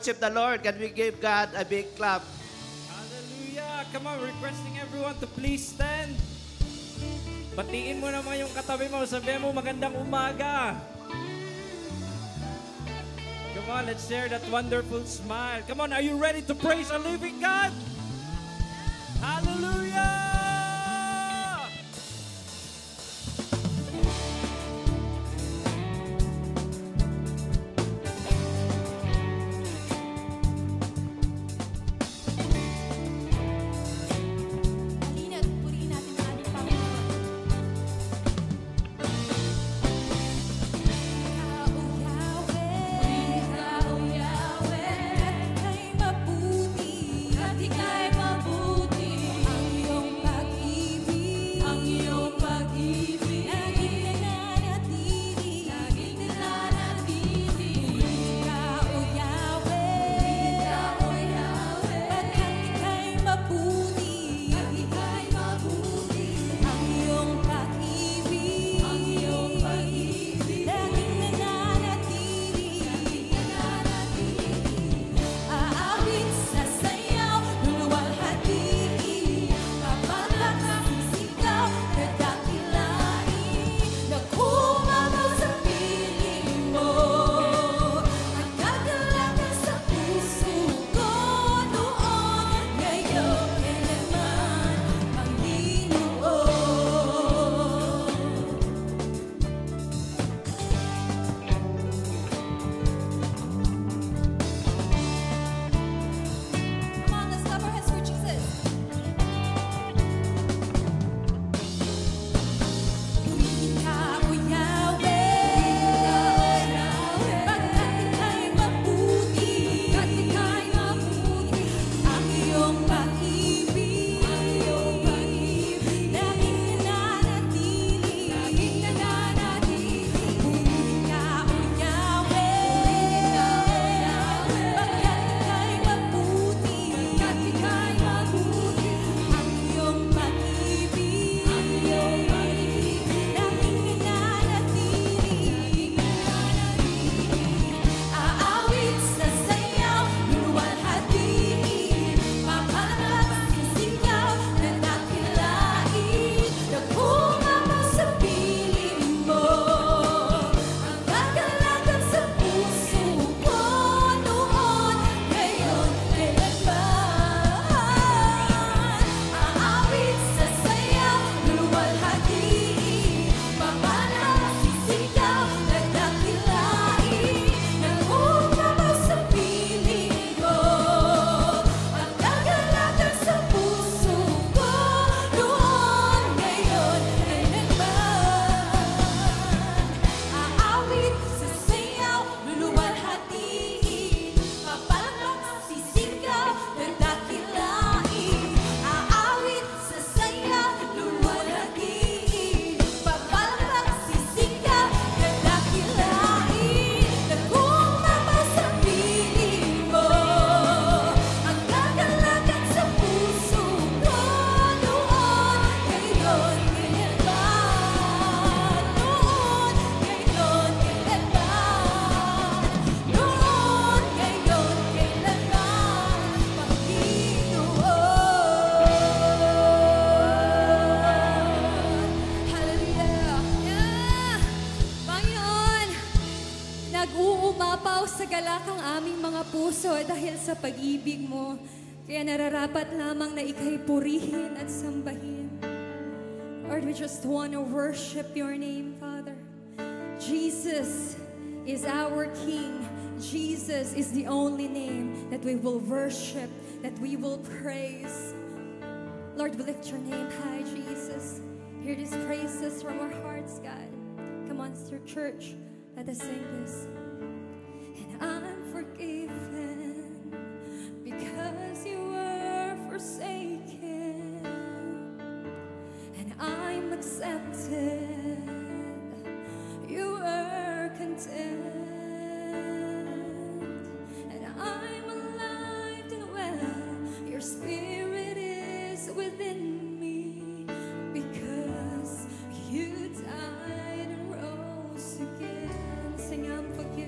worship the Lord? Can we give God a big clap? Hallelujah! Come on, requesting everyone to please stand. Batiin mo naman yung katabi mo. Sabihin mo, magandang umaga. Come on, let's share that wonderful smile. Come on, are you ready to praise our living God? Hallelujah! Nag-uumapaw sa galak ang aming mga puso dahil sa pag-ibig mo. Kaya nararapat lamang na ika'y purihin at sambahin. Lord, we just want to worship your name, Father. Jesus is our King. Jesus is the only name that we will worship, that we will praise. Lord, we lift your name high, Jesus. Hear these praises from our hearts, God. Come on, church. Let us sing this. And I'm forgiven because you were forsaken, and I'm accepted. You were content, and I'm alive and well. Your spirit is within me because you died and rose again. Sing, I'm forgiven.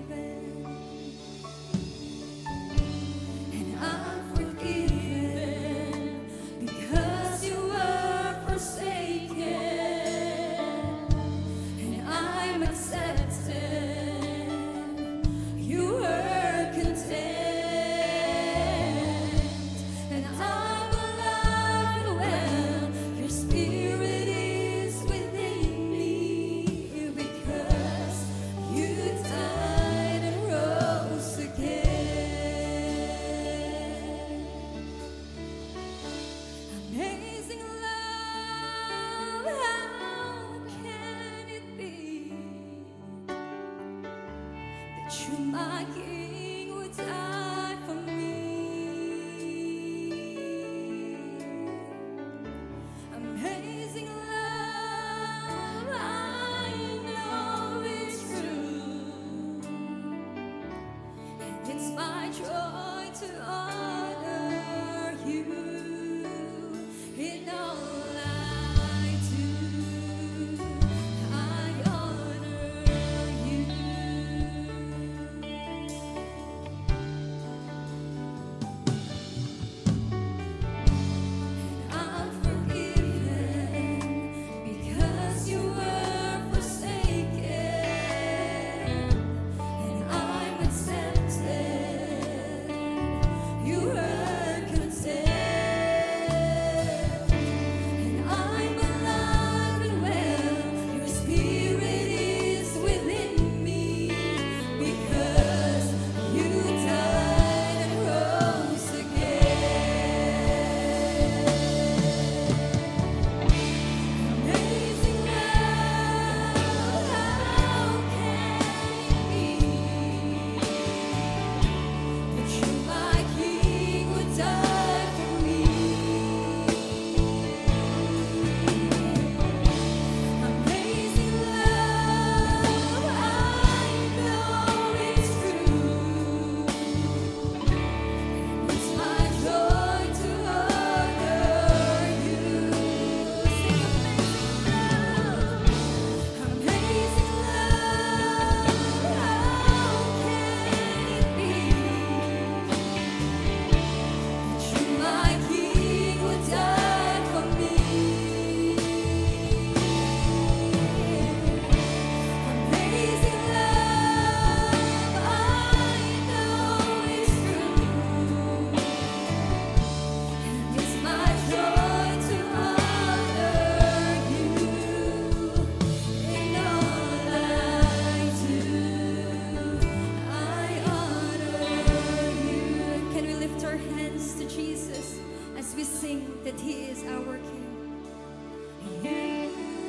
we sing that He is our King. You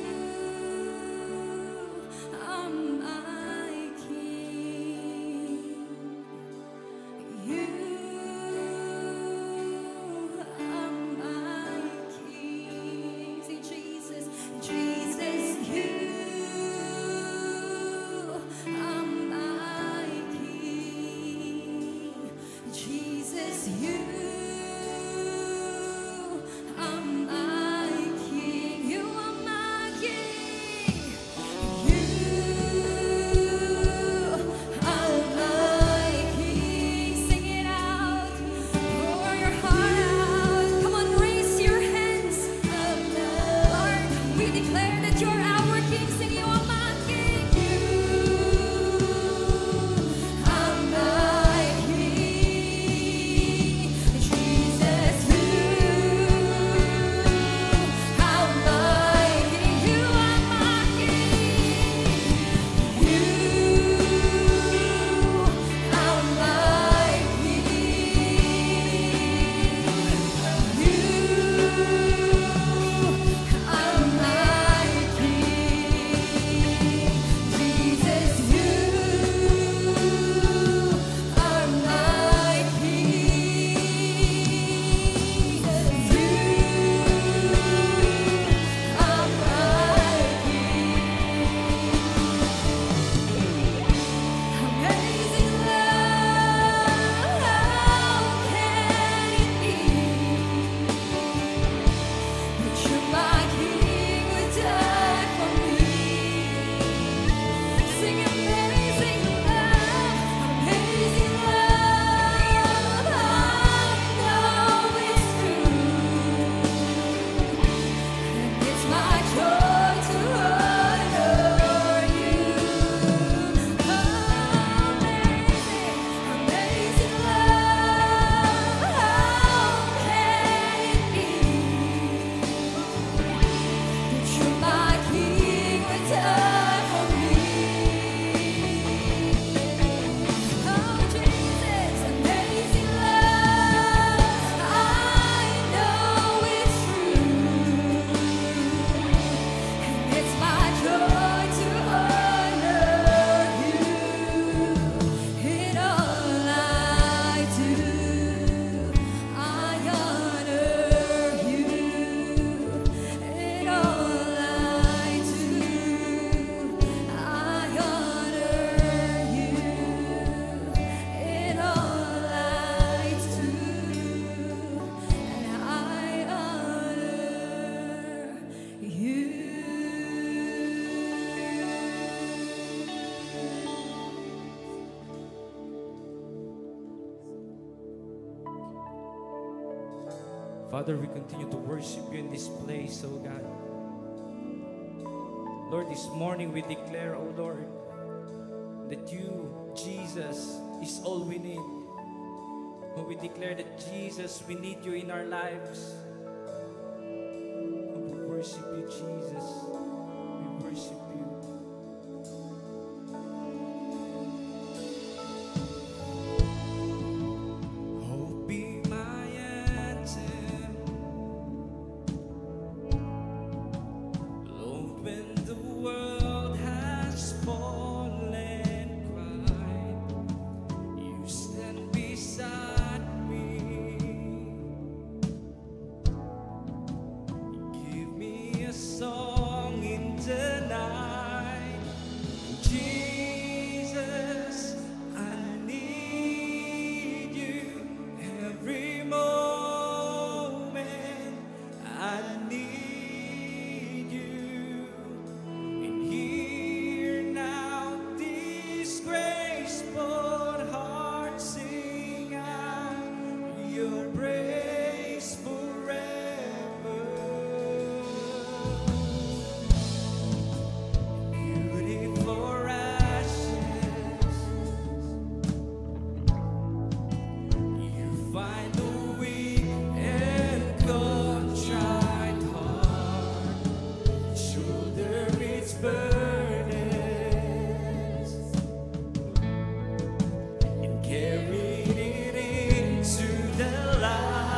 are my King. You are my King. Say Jesus, Jesus, you are my King. Jesus, you are my King. You are my King. You are my King. Sing it out. Pour your heart out. Come on, raise your hands. Lord, we declare that you're our King. Sing, you are my King. You are my King. Jesus, you are my King. You are my King. You are my Amazing love, how can it be that you're my King who died for me? Sing amazing love, I know it's true, and it's my joy to honor you. Amazing love, how can it be that you're my King who died for me? Oh Jesus, amazing love, I know it's true, and it's my joy to honor you in all I do. I honor you in all I do. I honor you in all I do, and I honor you. Father, we continue to worship you in this place, oh God. Lord, this morning we declare, oh Lord, that you, Jesus, is all we need. Oh, we declare that Jesus, we need you in our lives. Oh, we worship you, Jesus. We worship you. Oh, be my anthem, Lord, when the world has fallen, cried, you stand beside me. Give me a song in the night, Jesus. I need you every moment. I need you. And hear now this graceful heart sing out your praise forever. Beauty for ashes, you find the weak and contrite heart, shoulder its burdens, and carry it into the light.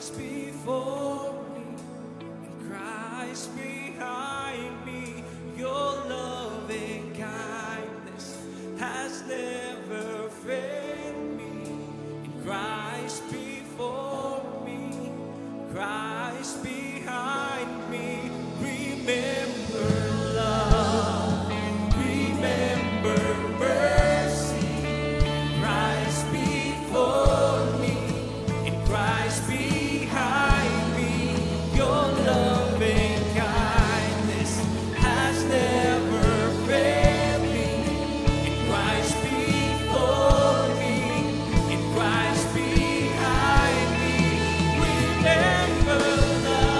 Christ before me, in Christ behind me. Your loving kindness has never failed me. In Christ before me, Christ behind me. Remember love, remember mercy. Christ before me, in Christ behind me. Your loving kindness has never failed me. In Christ before me, in Christ behind me. Remember love.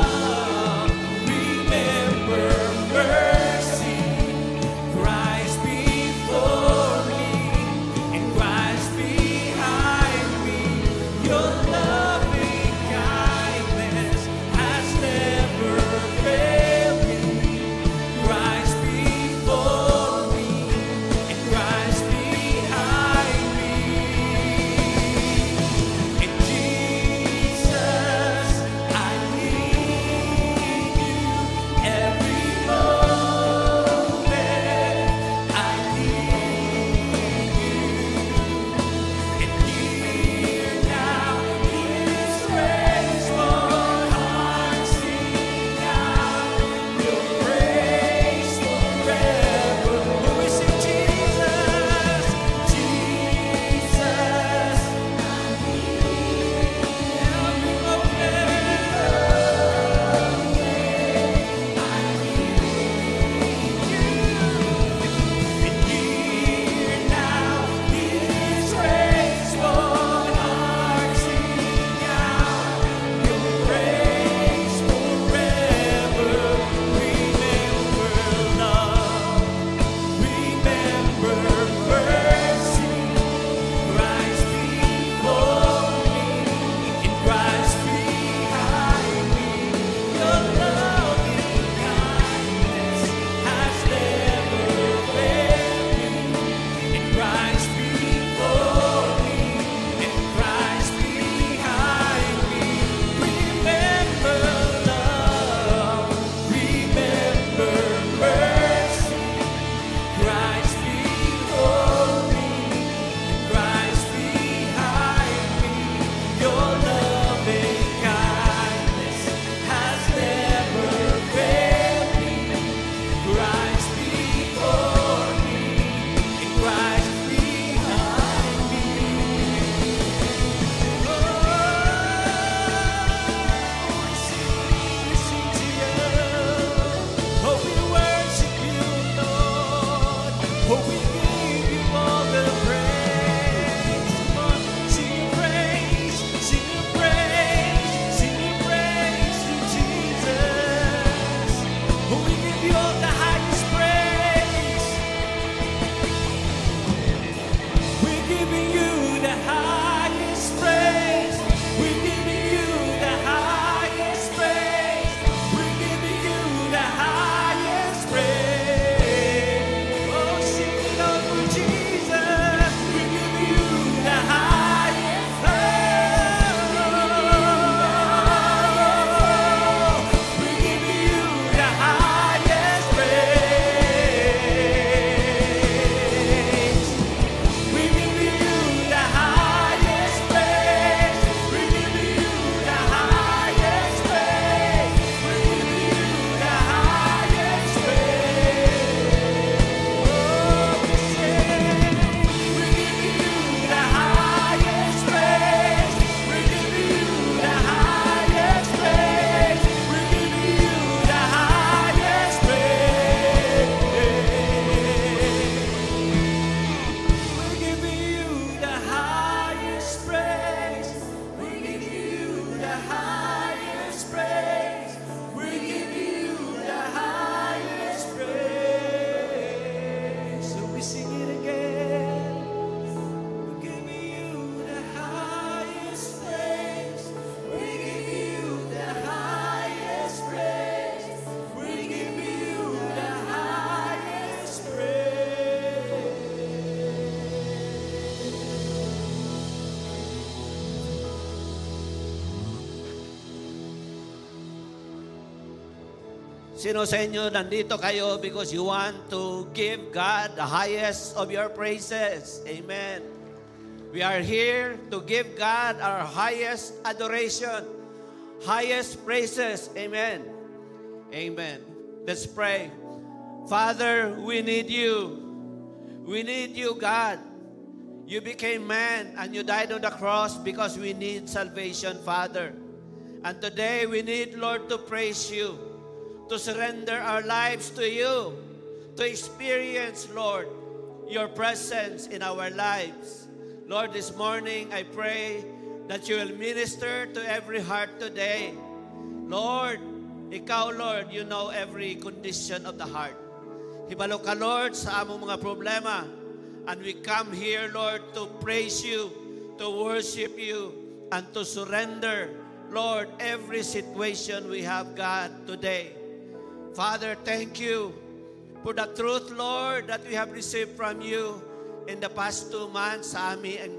Sino sa inyo nandito kayo because you want to give God the highest of your praises? Amen. We are here to give God our highest adoration, highest praises. Amen. Amen. Let's pray. Father, we need you. We need you, God. You became man and you died on the cross because we need salvation, Father. And today we need, Lord, to praise you, to surrender our lives to you, to experience, Lord, your presence in our lives. Lord, this morning I pray that you will minister to every heart today. Lord, ikaw, Lord, you know every condition of the heart. Hibalo ka, Lord, sa among mga problema. And we come here, Lord, to praise you, to worship you, and to surrender, Lord, every situation we have, God, today. Father, thank you for the truth, Lord, that we have received from you in the past 2 months sa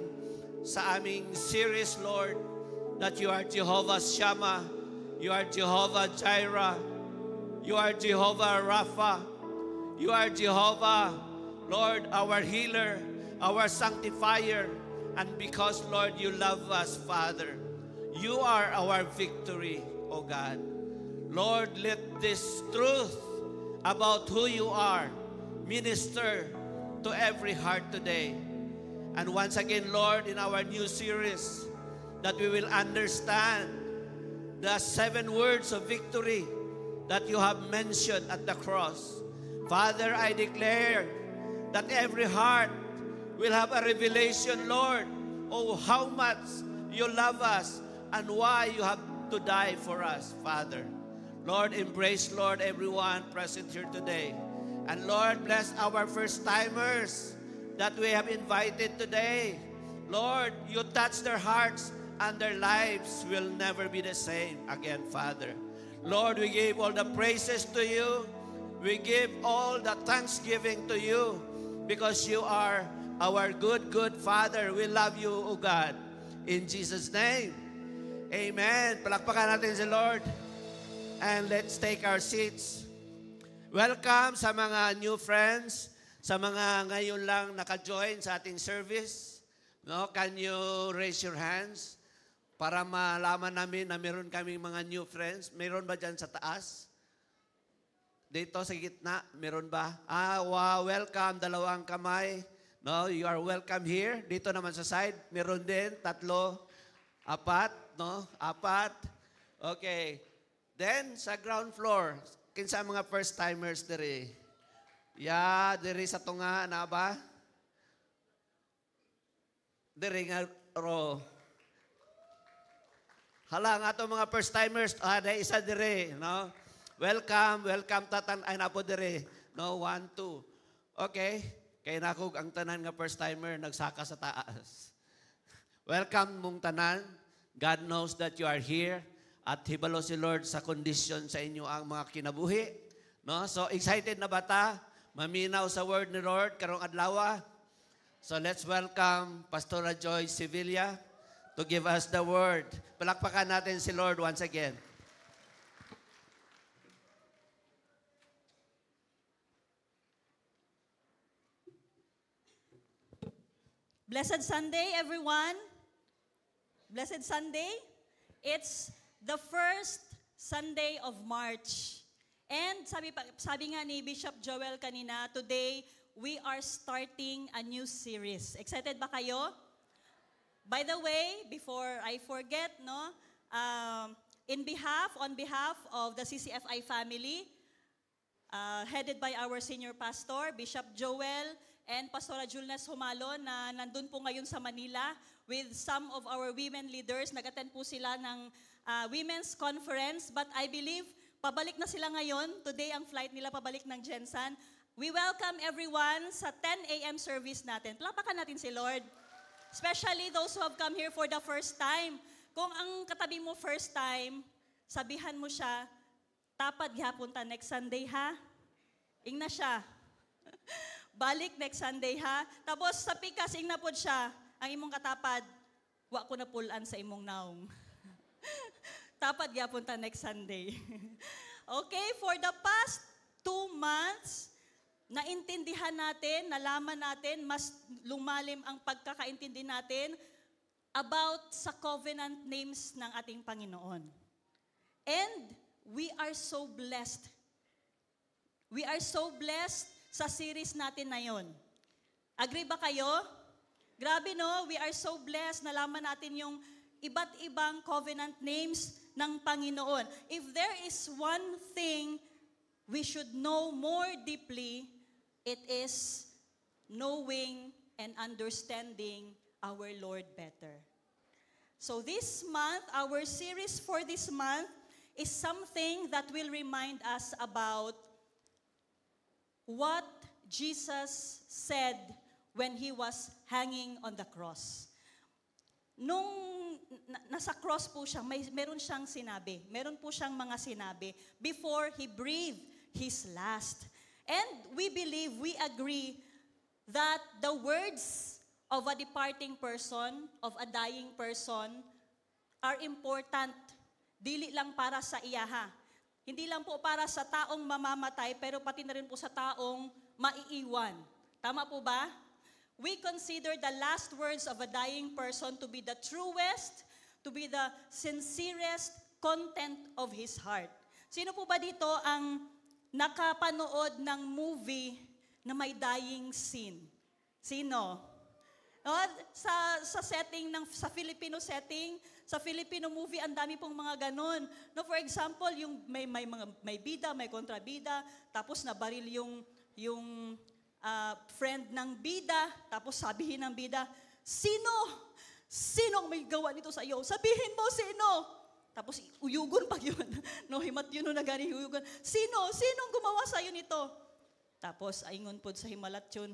aming series, Lord, that you are Jehovah Shammah, you are Jehovah Jireh, you are Jehovah Rapha, you are Jehovah, Lord, our healer, our sanctifier, and because, Lord, you love us, Father, you are our victory, O God. Lord, let this truth about who you are minister to every heart today. And once again, Lord, in our new series, that we will understand the 7 words of victory that you have mentioned at the cross. Father, I declare that every heart will have a revelation, Lord, of how much you love us and why you have to die for us, Father. Lord, embrace, Lord, everyone present here today. And Lord, bless our first-timers that we have invited today. Lord, you touch their hearts and their lives will never be the same again, Father. Lord, we give all the praises to you. We give all the thanksgiving to you because you are our good, good Father. We love you, O God. In Jesus' name, amen. Palakpakan natin si Lord. And let's take our seats. Welcome sa mga new friends, sa mga ngayon lang naka-join sa ating service. No, can you raise your hands para malaman namin na meron kaming mga new friends? Meron ba dyan sa taas? Dito sa gitna, meron ba? Wow, welcome, 2 kamay. No, you are welcome here. Dito naman sa side, meron din, 3, 4, no? 4. Okay. Then, sa ground floor, kinsa mga first-timers diri? Diri sa tunga, na ba? Diri nga, ro. Hala, nga ito mga first-timers, isa diri, no? Welcome, welcome, tatan, ay na po diri. No, 1, 2. Okay, kaya na ako ang tanan nga first-timer, nagsaka sa taas. Welcome mong tanan. God knows that you are here. At hibalo si Lord sa condition sa inyo ang mga kinabuhi. No? So, excited na ba ta? Maminaw sa word ni Lord, karong adlaw. So, let's welcome Pastora Joy Sevilla to give us the word. Palakpakan natin si Lord once again. Blessed Sunday, everyone. Blessed Sunday. It's the first Sunday of March. And sabi nga ni Bishop Joel kanina, today we are starting a new series. Excited ba kayo? By the way, before I forget, no, on behalf of the CCFI family, headed by our senior pastor, Bishop Joel, and Pastora Julnes Humalo na nandun po ngayon sa Manila with some of our women leaders. Nag-attend po sila ng women's conference, but I believe pabalik na sila ngayon. Today ang flight nila pabalik ng Jensan. We welcome everyone sa 10 a.m. service natin. Palapakan natin si Lord. Especially those who have come here for the first time. Kung ang katabi mo first time, sabihan mo siya, tapad gihapon ta next Sunday ha? Ingna siya. Balik next Sunday ha? Tapos sa pikas, ingna po siya, ang imong katapad, wa ko na pulan sa imong naong. Tapad gihapon ta next Sunday. Okay, for the past 2 months, naintindihan natin, nalaman natin, mas lumalim ang pagkakaintindi natin about sa covenant names ng ating Panginoon. And we are so blessed. We are so blessed sa series natin na yon. Agree ba kayo? Grabe no, we are so blessed. Nalaman natin yung iba't ibang covenant names ng Panginoon. If there is one thing we should know more deeply, it is knowing and understanding our Lord better. So this month, our series for this month is something that will remind us about what Jesus said when He was hanging on the cross. Nung nasa cross po siya, meron siyang sinabi. Meron po siyang mga sinabi before He breathed His last. And we believe, we agree that the words of a departing person, of a dying person, are important. Dili lang para sa iyaha. Hindi lang po para sa taong mamamatay, pero pati na rin po sa taong maiiwan. Tama po ba? We consider the last words of a dying person to be the truest, to be the sincerest content of his heart. Sino po ba dito ang nakapanood ng movie na may dying scene? Sino? No, sa setting ng sa Filipino setting, sa Filipino movie ang dami pong mga ganun. No, for example, yung may bida, may kontrabida, tapos nabaril yung friend ng bida, tapos sabihin ng bida, Sinong may gawa nito sa iyo? Sabihin mo sino? Tapos uyugon pa yun. No, himat yun na gani uyugon. Sinong gumawa sa iyo nito? Tapos aingon pod sa himalat yun,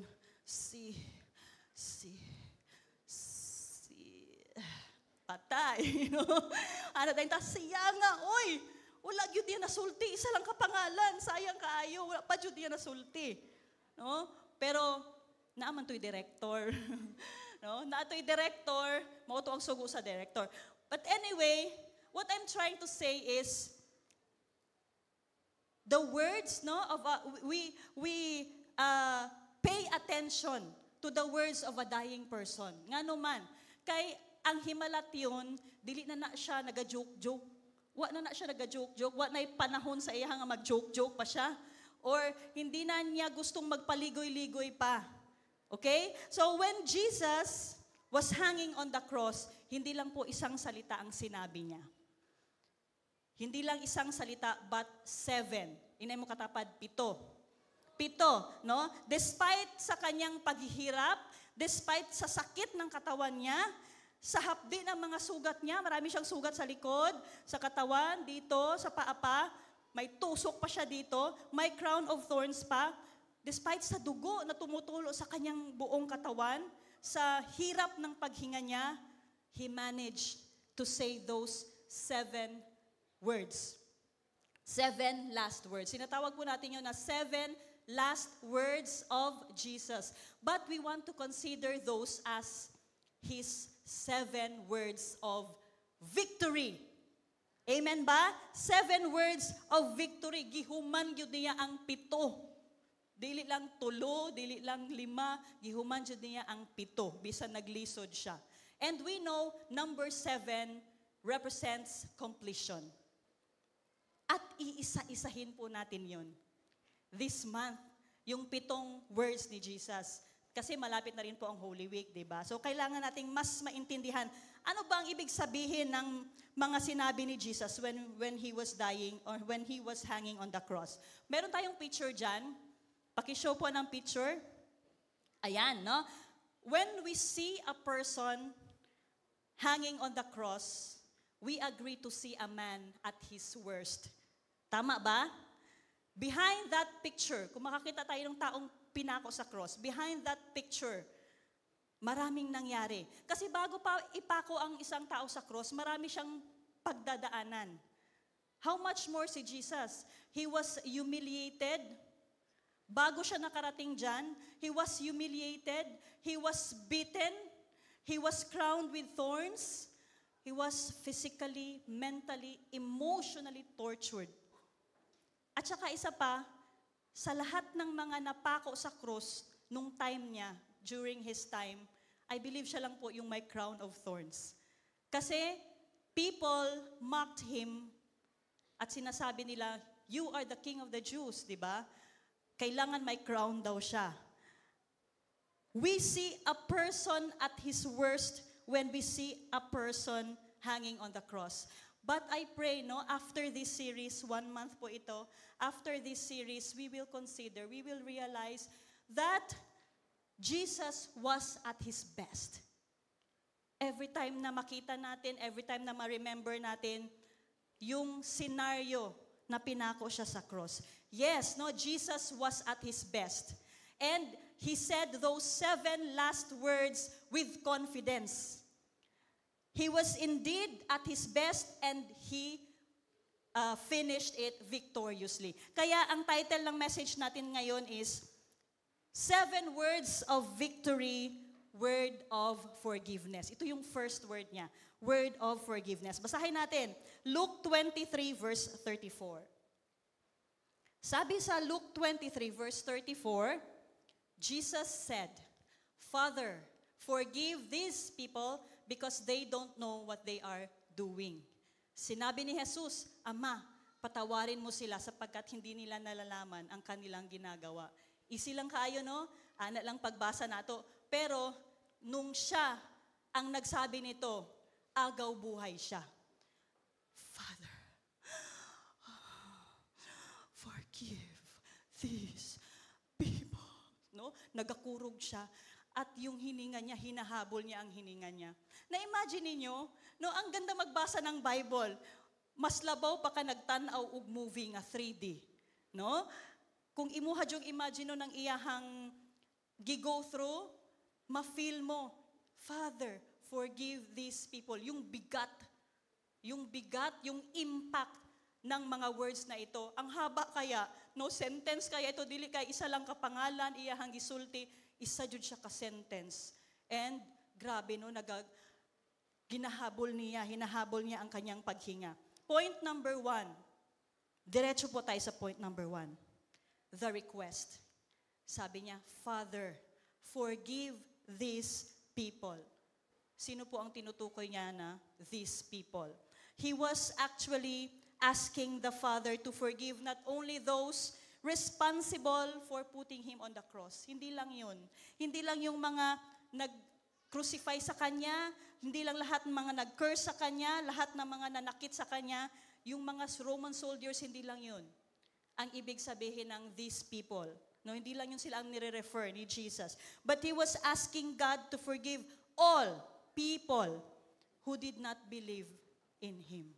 patay. No? Ano tayong siya nga, oy, wala yun diyan nasulti, isa lang kapangalan, sayang kaayo, wala pa yun diyan nasulti. No? Pero, naaman to'y director. No? Naato'y director, mauto ang sugo sa director. But anyway, what I'm trying to say is, the words, no, of we pay attention to the words of a dying person. Nga naman, kay ang himalat yun, dili na siya naga-joke-joke. Wa na siya naga-joke-joke. Wa na'y panahon sa iya nga mag-joke-joke pa siya. Or hindi na niya gustong magpaligoy-ligoy pa. Okay? So when Jesus was hanging on the cross, hindi lang po isang salita ang sinabi niya. Hindi lang isang salita, but 7. Inay mo katapad, 7. 7, no? Despite sa kanyang paghihirap, despite sa sakit ng katawan niya, sa hapdi ng mga sugat niya, marami siyang sugat sa likod, sa katawan, dito, sa paa pa, may tusok pa siya dito, may crown of thorns pa, despite sa dugo na tumutulo sa kanyang buong katawan, sa hirap ng paghinga niya, He managed to say those 7 words. 7 last words. Sinatawag po natin yun na 7 last words of Jesus. But we want to consider those as His 7 words of victory. Amen ba? 7 words of victory. Gihuman yun niya ang 7. Dili lang 3, dili lang 5, gihuman yun niya ang 7. Bisan naglisod siya. And we know number 7 represents completion. At iisa-isahin po natin yun. This month, yung 7 words ni Jesus. Kasi malapit na rin po ang Holy Week, di ba? So kailangan nating mas maintindihan, ano ba ang ibig sabihin ng mga sinabi ni Jesus when He was dying or when He was hanging on the cross? Meron tayong picture dyan. Pakishow po ng picture. Ayan, no? When we see a person hanging on the cross, we agree to see a man at his worst. Tama ba? Behind that picture, kung makakita tayo ng taong pinako sa cross, behind that picture, maraming nangyari. Kasi bago pa ipako ang isang tao sa cross, marami siyang pagdadaanan. How much more si Jesus? He was humiliated. Bago siya nakarating dyan, He was humiliated. He was beaten. He was crowned with thorns. He was physically, mentally, emotionally tortured. At saka isa pa, sa lahat ng mga napako sa krus, nung time niya, during his time, I believe siya lang po yung may crown of thorns. Kasi people mocked him at sinasabi nila, you are the king of the Jews, di ba? Kailangan may crown daw siya. We see a person at his worst when we see a person hanging on the cross. But I pray, no, after this series, 1 month po ito, after this series, we will consider, we will realize that Jesus was at his best. Every time na makita natin, every time na ma-remember natin, yung scenario na pinako siya sa cross. Yes, no, Jesus was at his best. And he said those 7 last words with confidence. He was indeed at his best and he finished it victoriously. Kaya ang title ng message natin ngayon is 7 words of victory, word of forgiveness. Ito yung first word niya, word of forgiveness. Basahin natin, Luke 23 verse 34. Sabi sa Luke 23 verse 34, Jesus said, Father, forgive these people because they don't know what they are doing. Sinabi ni Jesus, Ama, patawarin mo sila sapagkat hindi nila nalalaman ang kanilang ginagawa. Easy lang kayo, no? Ana lang pagbasa nato. Pero, nung siya ang nagsabi nito, agaw buhay siya. Father, forgive these people. No? Nagakurog siya. At yung hininga niya, hinahabol niya ang hininga niya. Na-imagine niyo, no, ang ganda magbasa ng Bible. Mas labaw pa ka nagtanaw og movie nga 3D. No? Kung imuhad yung imagine ng iyahang gi-go through, ma-feel mo, Father, forgive these people. Yung bigat, yung impact ng mga words na ito. Ang haba kaya, no sentence kaya ito, dili kay isa lang kapangalan, iyahang gisulti, isa jud siya ka-sentence. And grabe, no, hinahabol niya ang kanyang paghinga. Point number 1. Diretso po tayo sa point number 1. The request. Sabi niya, Father, forgive these people. Sino po ang tinutukoy niya na these people? He was actually asking the Father to forgive not only those responsible for putting Him on the cross. Hindi lang yun. Hindi lang yung mga nag-crucify sa Kanya, hindi lang lahat ng mga nag-curse sa Kanya, lahat ng mga nanakit sa Kanya, yung mga Roman soldiers, hindi lang yun. Ang ibig sabihin ng these people. No, hindi lang yun sila ang nire-refer ni Jesus. But He was asking God to forgive all people who did not believe in Him.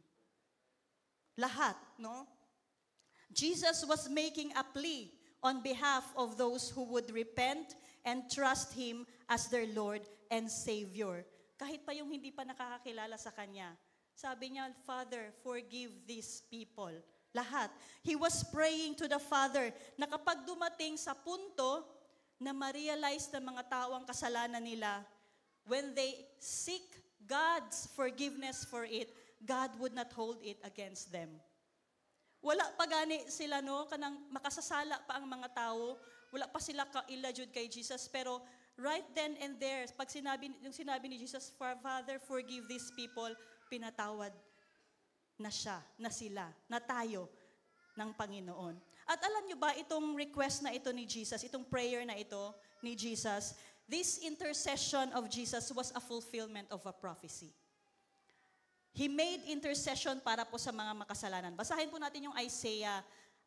Lahat, no? Jesus was making a plea on behalf of those who would repent and trust Him as their Lord and Savior. Kahit pa yung hindi pa nakakakilala sa Kanya. Sabi niya, Father, forgive these people. Lahat. He was praying to the Father na kapag dumating sa punto na ma-realize ng mga tao ang kasalanan nila, when they seek God's forgiveness for it, God would not hold it against them. Wala pa gani sila, no, kanang makasasala pa ang mga tao, wala pa sila ka-ilajud kay Jesus, pero right then and there, pag sinabi ni Jesus, Father, forgive these people, pinatawad na siya, na sila, na tayo ng Panginoon. At alam nyo ba, itong request na ito ni Jesus, itong prayer na ito ni Jesus, this intercession of Jesus was a fulfillment of a prophecy. He made intercession para po sa mga makasalanan. Basahin po natin yung Isaiah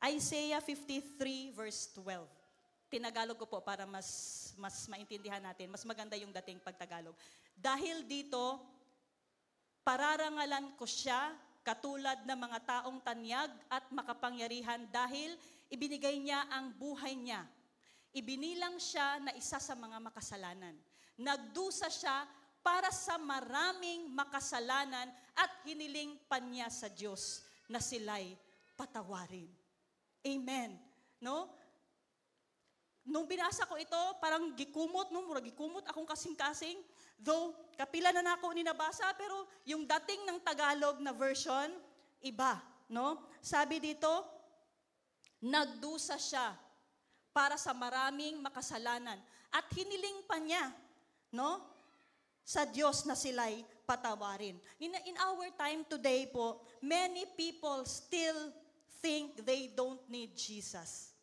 53 verse 12. Tinagalog ko po para mas maintindihan natin. Mas maganda yung dating pagtagalog. Dahil dito, pararangalan ko siya katulad ng mga taong tanyag at makapangyarihan dahil ibinigay niya ang buhay niya. Ibinilang siya na isa sa mga makasalanan. Nagdusa siya para sa maraming makasalanan at hiniling pa niya sa Diyos na sila'y patawarin. Amen. No? Nung binasa ko ito, parang gikumot, no? Murag gikumot akong kasing-kasing. Though, kapila na ako ni nabasa, pero yung dating ng Tagalog na version, iba. No? Sabi dito, Nagdusa siya para sa maraming makasalanan. At hiniling pa niya, no, sa Diyos na sila'y patawarin. In our time today po, many people still think they don't need Jesus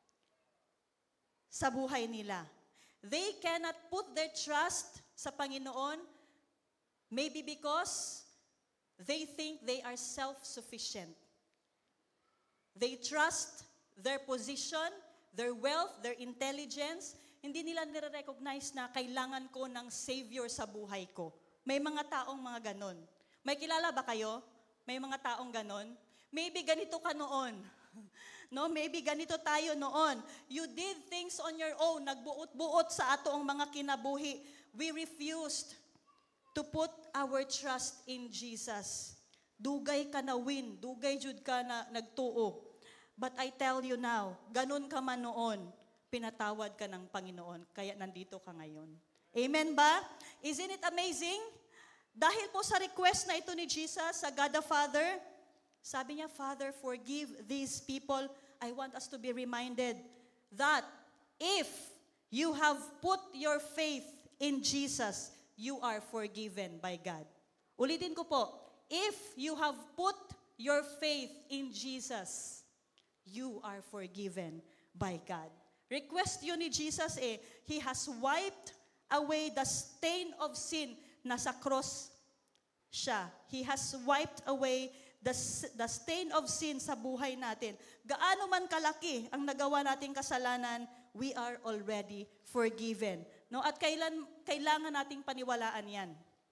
sa buhay nila. They cannot put their trust sa Panginoon, maybe because they think they are self-sufficient. They trust their position, their wealth, their intelligence. Hindi nila nire-recognize na kailangan ko ng Savior sa buhay ko. May mga taong mga ganon. May kilala ba kayo? May mga taong ganon? Maybe ganito ka noon. No, maybe ganito tayo noon. You did things on your own. Nagbuot-buot sa ato ang mga kinabuhi. We refused to put our trust in Jesus. Dugay ka na win. Dugay jud ka na nagtuo. But I tell you now, ganun ka man noon, pinatawad ka ng Panginoon. Kaya nandito ka ngayon. Amen ba? Isn't it amazing? Dahil po sa request na ito ni Jesus sa God the Father, sabi niya, Father, forgive these people. I want us to be reminded that if you have put your faith in Jesus, you are forgiven by God. Ulitin ko po, if you have put your faith in Jesus, you are forgiven by God. Request yun ni Jesus He has wiped away the stain of sin. Nasa cross siya. He has wiped away the stain of sin sa buhay natin. Gaano man kalaki ang nagawa nating kasalanan, we are already forgiven. No? At kailangan nating paniwalaan yan.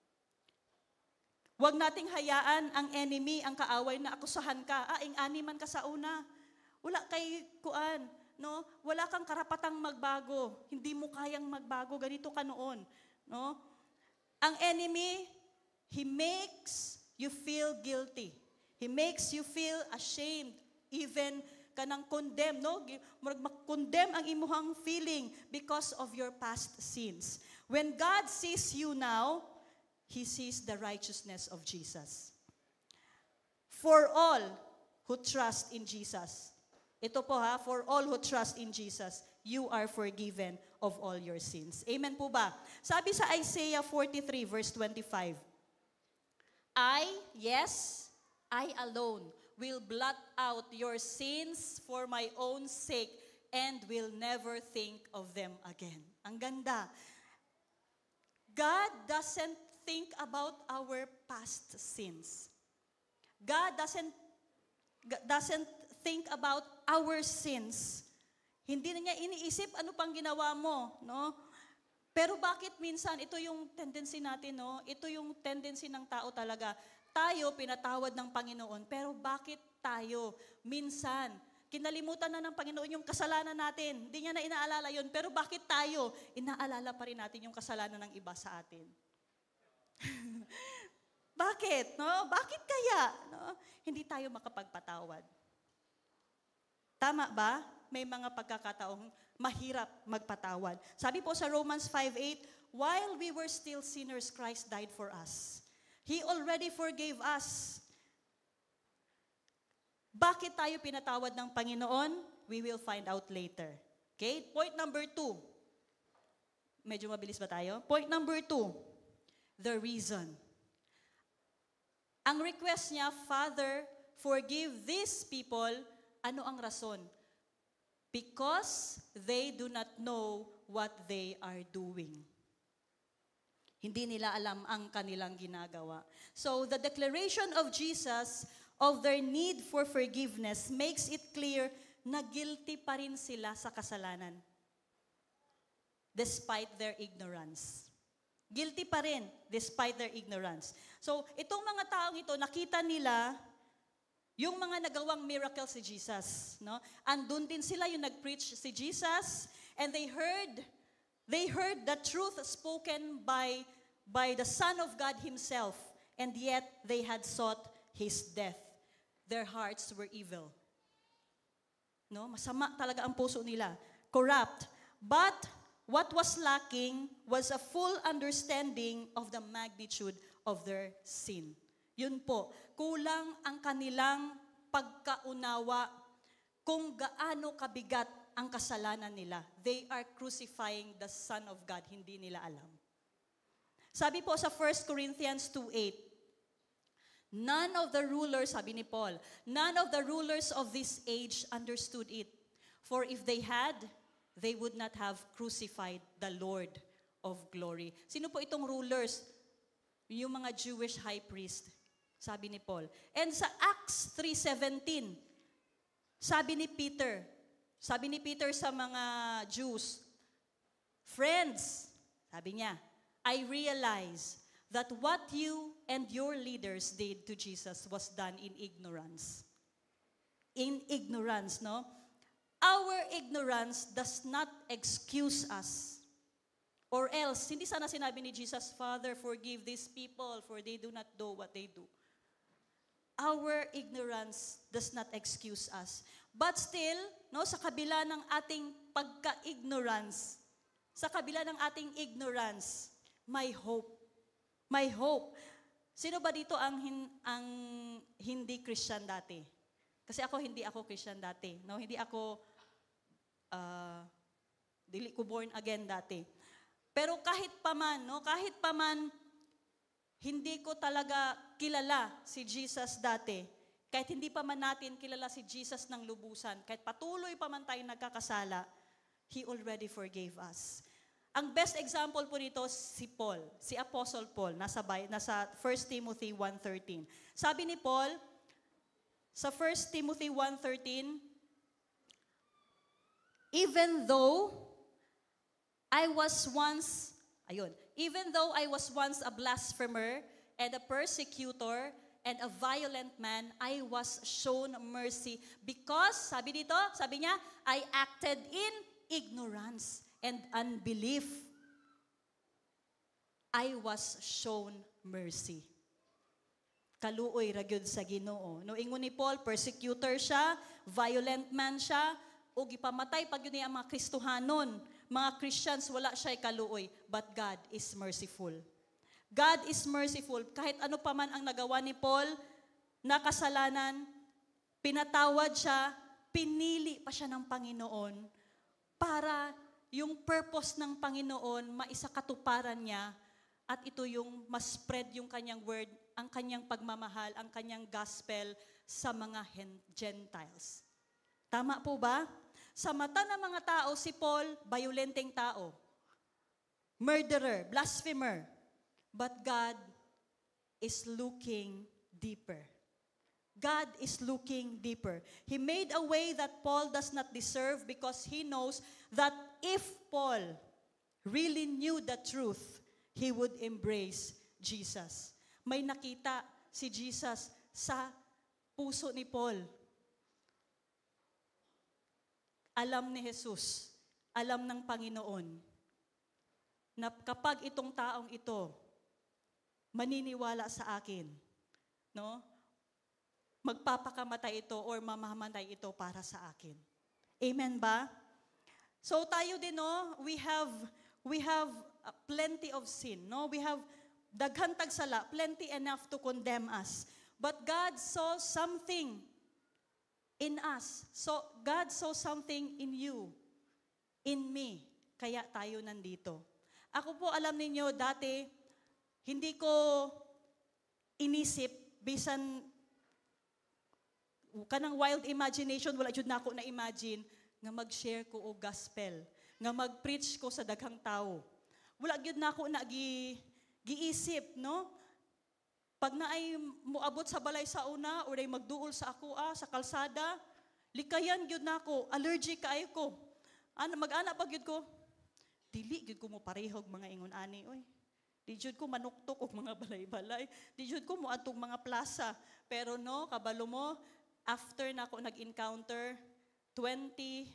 Huwag nating hayaan ang enemy, ang kaaway na akusahan ka. Ing-ani man ka sa una. Wala kay kuan. No? Wala kang karapatang magbago. Hindi mo kayang magbago. Ganito ka noon. No? Ang enemy, he makes you feel guilty. He makes you feel ashamed, even kanang condemn, no? Mag-condemn ang imuhang feeling because of your past sins. When God sees you now, He sees the righteousness of Jesus. For all who trust in Jesus. Ito po for all who trust in Jesus, you are forgiven of all your sins. Amen po ba? Sabi sa Isaiah 43 verse 25, I alone will blot out your sins for my own sake and will never think of them again. Ang ganda. God doesn't think about our past sins. God doesn't think about our sins. Hindi na niya iniisip ano pang ginawa mo, no? Pero bakit minsan ito yung tendency natin, no? Ito yung tendency ng tao talaga. Tayo, pinatawad ng Panginoon, pero bakit tayo minsan, kinalimutan na ng Panginoon yung kasalanan natin. Hindi niya na inaalala yun, pero bakit tayo, inaalala pa rin natin yung kasalanan ng iba sa atin? Bakit? No? Bakit kaya? No? Hindi tayo makapagpatawad. Tama ba? May mga pagkakataong mahirap magpatawad. Sabi po sa Romans 5:8, while we were still sinners, Christ died for us. He already forgave us. Bakit tayo pinatawad ng Panginoon? We will find out later. Okay? Point number 2. Medyo mabilis ba tayo? Point number 2. The reason. Ang request niya, Father, forgive these people. Ano ang rason? Because they do not know what they are doing. Hindi nila alam ang kanilang ginagawa. So the declaration of Jesus of their need for forgiveness makes it clear na guilty pa rin sila sa kasalanan. Despite their ignorance. Guilty pa rin despite their ignorance. So itong mga taong ito, nakita nila yung mga nagawang miracle si Jesus. No? Andun din sila yung nag-preach si Jesus and they heard the truth spoken by the Son of God Himself, and yet they had sought His death. Their hearts were evil. No? Masama talaga ang puso nila. Corrupt. But what was lacking was a full understanding of the magnitude of their sin. Yun po. Kulang ang kanilang pagkaunawa. kung gaano kabigat ang kasalanan nila. They are crucifying the Son of God. Hindi nila alam. Sabi po sa 1 Corinthians 2:8, none of the rulers, sabi ni Paul, none of the rulers of this age understood it. For if they had, they would not have crucified the Lord of glory. Sino po itong rulers? Yung mga Jewish high priest, sabi ni Paul. And sa Acts 3:17, sabi ni Peter sa mga Jews, friends, sabi niya, I realize that what you and your leaders did to Jesus was done in ignorance. In ignorance, no? Our ignorance does not excuse us. Or else, hindi sana sinabi ni Jesus, Father, forgive these people for they do not know what they do. Our ignorance does not excuse us. But still, no, sa kabila ng ating pagka-ignorance, may hope. May hope. Sino ba dito ang hindi Christian dati? Kasi hindi ako Christian dati. No? Hindi ako, dili ko born again dati. Pero kahit pa man, hindi ko talaga kilala si Jesus dati. Kahit hindi pa man natin kilala si Jesus ng lubusan, kahit patuloy pa man tayo nagkakasala, He already forgave us. Ang best example po nito si Paul, si Apostle Paul, nasa 1 Timothy 1:13. Sabi ni Paul, sa 1 Timothy 1:13, even though I was once a blasphemer and a persecutor and a violent man, I was shown mercy because, sabi niya, I acted in ignorance and unbelief. I was shown mercy. Kaluoy ra gyud sa Ginoo. No ingon ni Paul, persecutor siya, violent man siya, o gipamatay pag yun ang mga Kristohanon. Mga Christians, wala siya kaluoy, but God is merciful. God is merciful. Kahit ano pa man ang nagawa ni Paul na kasalanan, pinatawad siya, pinili pa siya ng Panginoon para yung purpose ng Panginoon maisakatuparan niya at ito yung mas spread yung kanyang word, ang kanyang pagmamahal, ang kanyang gospel sa mga Gentiles. Tama po ba? Sa mata ng mga tao, si Paul, violenteng tao. Murderer, blasphemer. But God is looking deeper. God is looking deeper. He made a way that Paul does not deserve because he knows that if Paul really knew the truth, he would embrace Jesus. May nakita si Jesus sa puso ni Paul. Alam ni Jesus, alam ng Panginoon, na kapag itong taong ito maniniwala sa akin, no? Magpapakamatay ito or mamamatay ito para sa akin. Amen ba? So tayo din, no, we have plenty of sin, no? We have daghang tagsala, plenty enough to condemn us. But God saw something in us. So God saw something in you, in me. Kaya tayo nandito. Ako po, alam ninyo, dati, hindi ko inisip, bisan kanang wild imagination, wala jud na ako na-imagine, nga mag-share ko o gospel, nga mag-preach ko sa daghang tao. Wala jud na ako na giisip, no? Pag naay moabot sa balay sa una, o day magduol sa ako sa kalsada, likayan jud na ako, allergic kaayo ko. Mag-ana pag jud ko, dili jud ko mo parehog mga ingon ani, oy. Di jud ko manuktok og mga balay-balay. Di jud ko mo atong mga plaza. Pero no, kabalo mo, after na ako nag-encounter, 2010,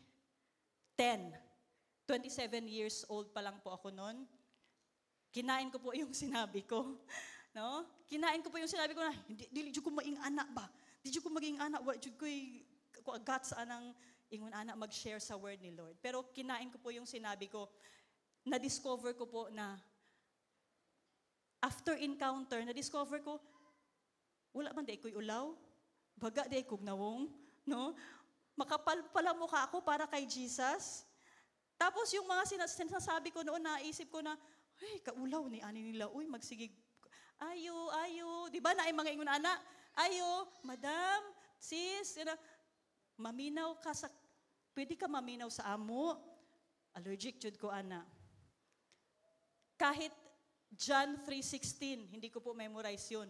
27 years old pa lang po ako noon, kinain ko po yung sinabi ko. No? Kinain ko po yung sinabi ko na, dili jud ko maing anak ba? Di jud ko maging anak, wa jud ko agat sa anang ingon anak mag-share sa word ni Lord. Pero kinain ko po yung sinabi ko, na-discover ko po na after encounter, na-discover ko, wala man day ko'y ulaw, baga day kog nawong, no? makapal pala mukha ako para kay Jesus. Tapos yung mga sinasabi ko noon, naisip ko na, ay, kaulaw ni ani nila, uy, magsigig, ayo, di ba na ay mga ingon anak, ayo, madam, sis, maminaw ka sa, pwede ka maminaw sa amo, allergic jud ko ana. Kahit John 3:16, hindi ko po memorize yun.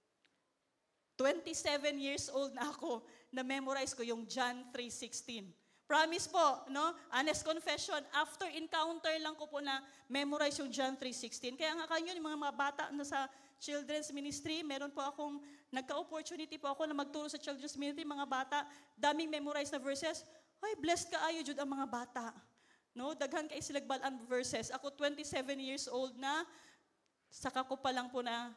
27 years old na ako, na-memorize ko yung John 3:16. Promise po, no? Honest confession, after encounter lang ko po na memorize yung John 3:16. Kaya nga kayo, yung mga bata na sa children's ministry, meron po akong, nagka-opportunity po ako na magturo sa children's ministry, mga bata, daming memorize na verses. Ay, blessed ka ayo, Jud, ang mga bata. No? Daghan kay silagbal ang verses. Ako 27 years old na, saka ko pa lang po na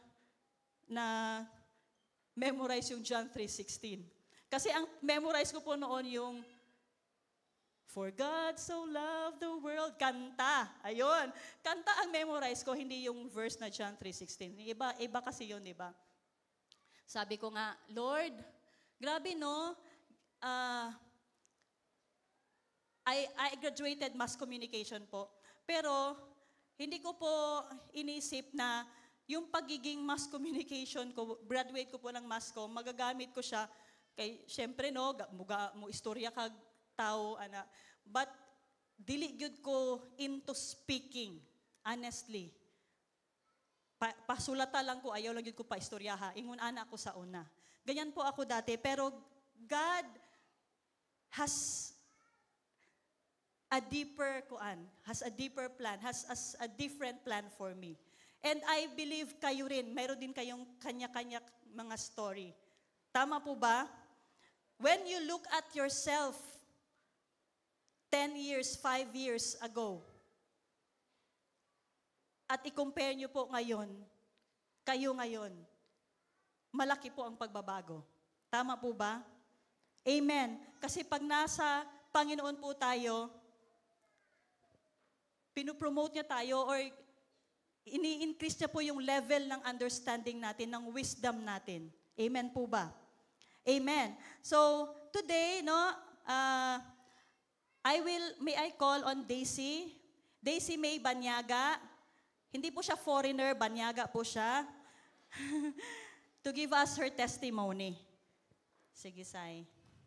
memorize yung John 3:16. Kasi ang memorize ko po noon yung For God so loved the world. Kanta. Ayun. Kanta ang memorize ko, hindi yung verse na John 3:16. Iba kasi yun, di ba? Sabi ko nga, Lord, grabe no, I graduated mass communication po. Pero, hindi ko po inisip na yung pagiging mass communication ko, graduate ko po ng mass com, magagamit ko siya kay, syempre no, mo istorya kag tao, ana. But, dili gyud ko into speaking, honestly. Pasulata lang ko, ayaw lang gyud ko pa istoryaha. Ingon ana ako sa una. Ganyan po ako dati, pero God has a deeper plan, has a different plan for me. And I believe kayo rin, mayroon din kayong kanya-kanya mga story. Tama po ba? When you look at yourself 10 years, 5 years ago, at i-compare nyo po ngayon, kayo ngayon, malaki po ang pagbabago. Tama po ba? Amen. Kasi pag nasa Panginoon po tayo, pinopromote niya tayo or ini-increase niya po yung level ng understanding natin, ng wisdom natin. Amen po ba? Amen. So, today, no, may I call on Daisy? Daisy May Banyaga. Hindi po siya foreigner, Banyaga po siya. To give us her testimony. Sige, Sai.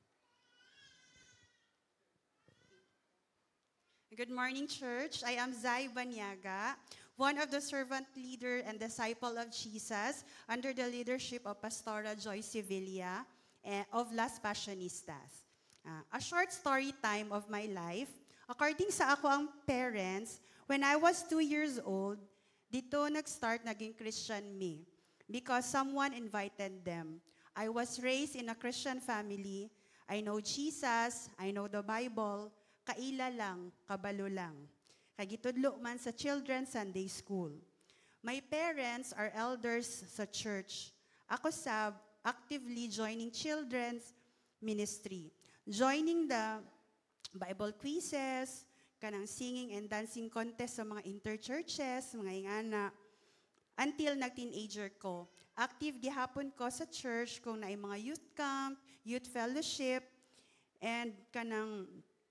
Good morning, church. I am Zai Banyaga, one of the servant leader and disciple of Jesus under the leadership of Pastora Joy Sevilla of Las Passionistas. A short story time of my life. According sa ako ang parents, when I was 2 years old, dito nag-start naging Christian me because someone invited them. I was raised in a Christian family. I know Jesus, I know the Bible, kaila lang, kabalo lang. Kagitudlo man sa Children's Sunday School. My parents are elders sa church. Ako sab, actively joining children's ministry. Joining the Bible quizzes, kanang singing and dancing contest sa mga interchurches, mga ingana. Until nag-teenager ko. Active gihapon ko sa church kung naay mga youth camp, youth fellowship, and kanang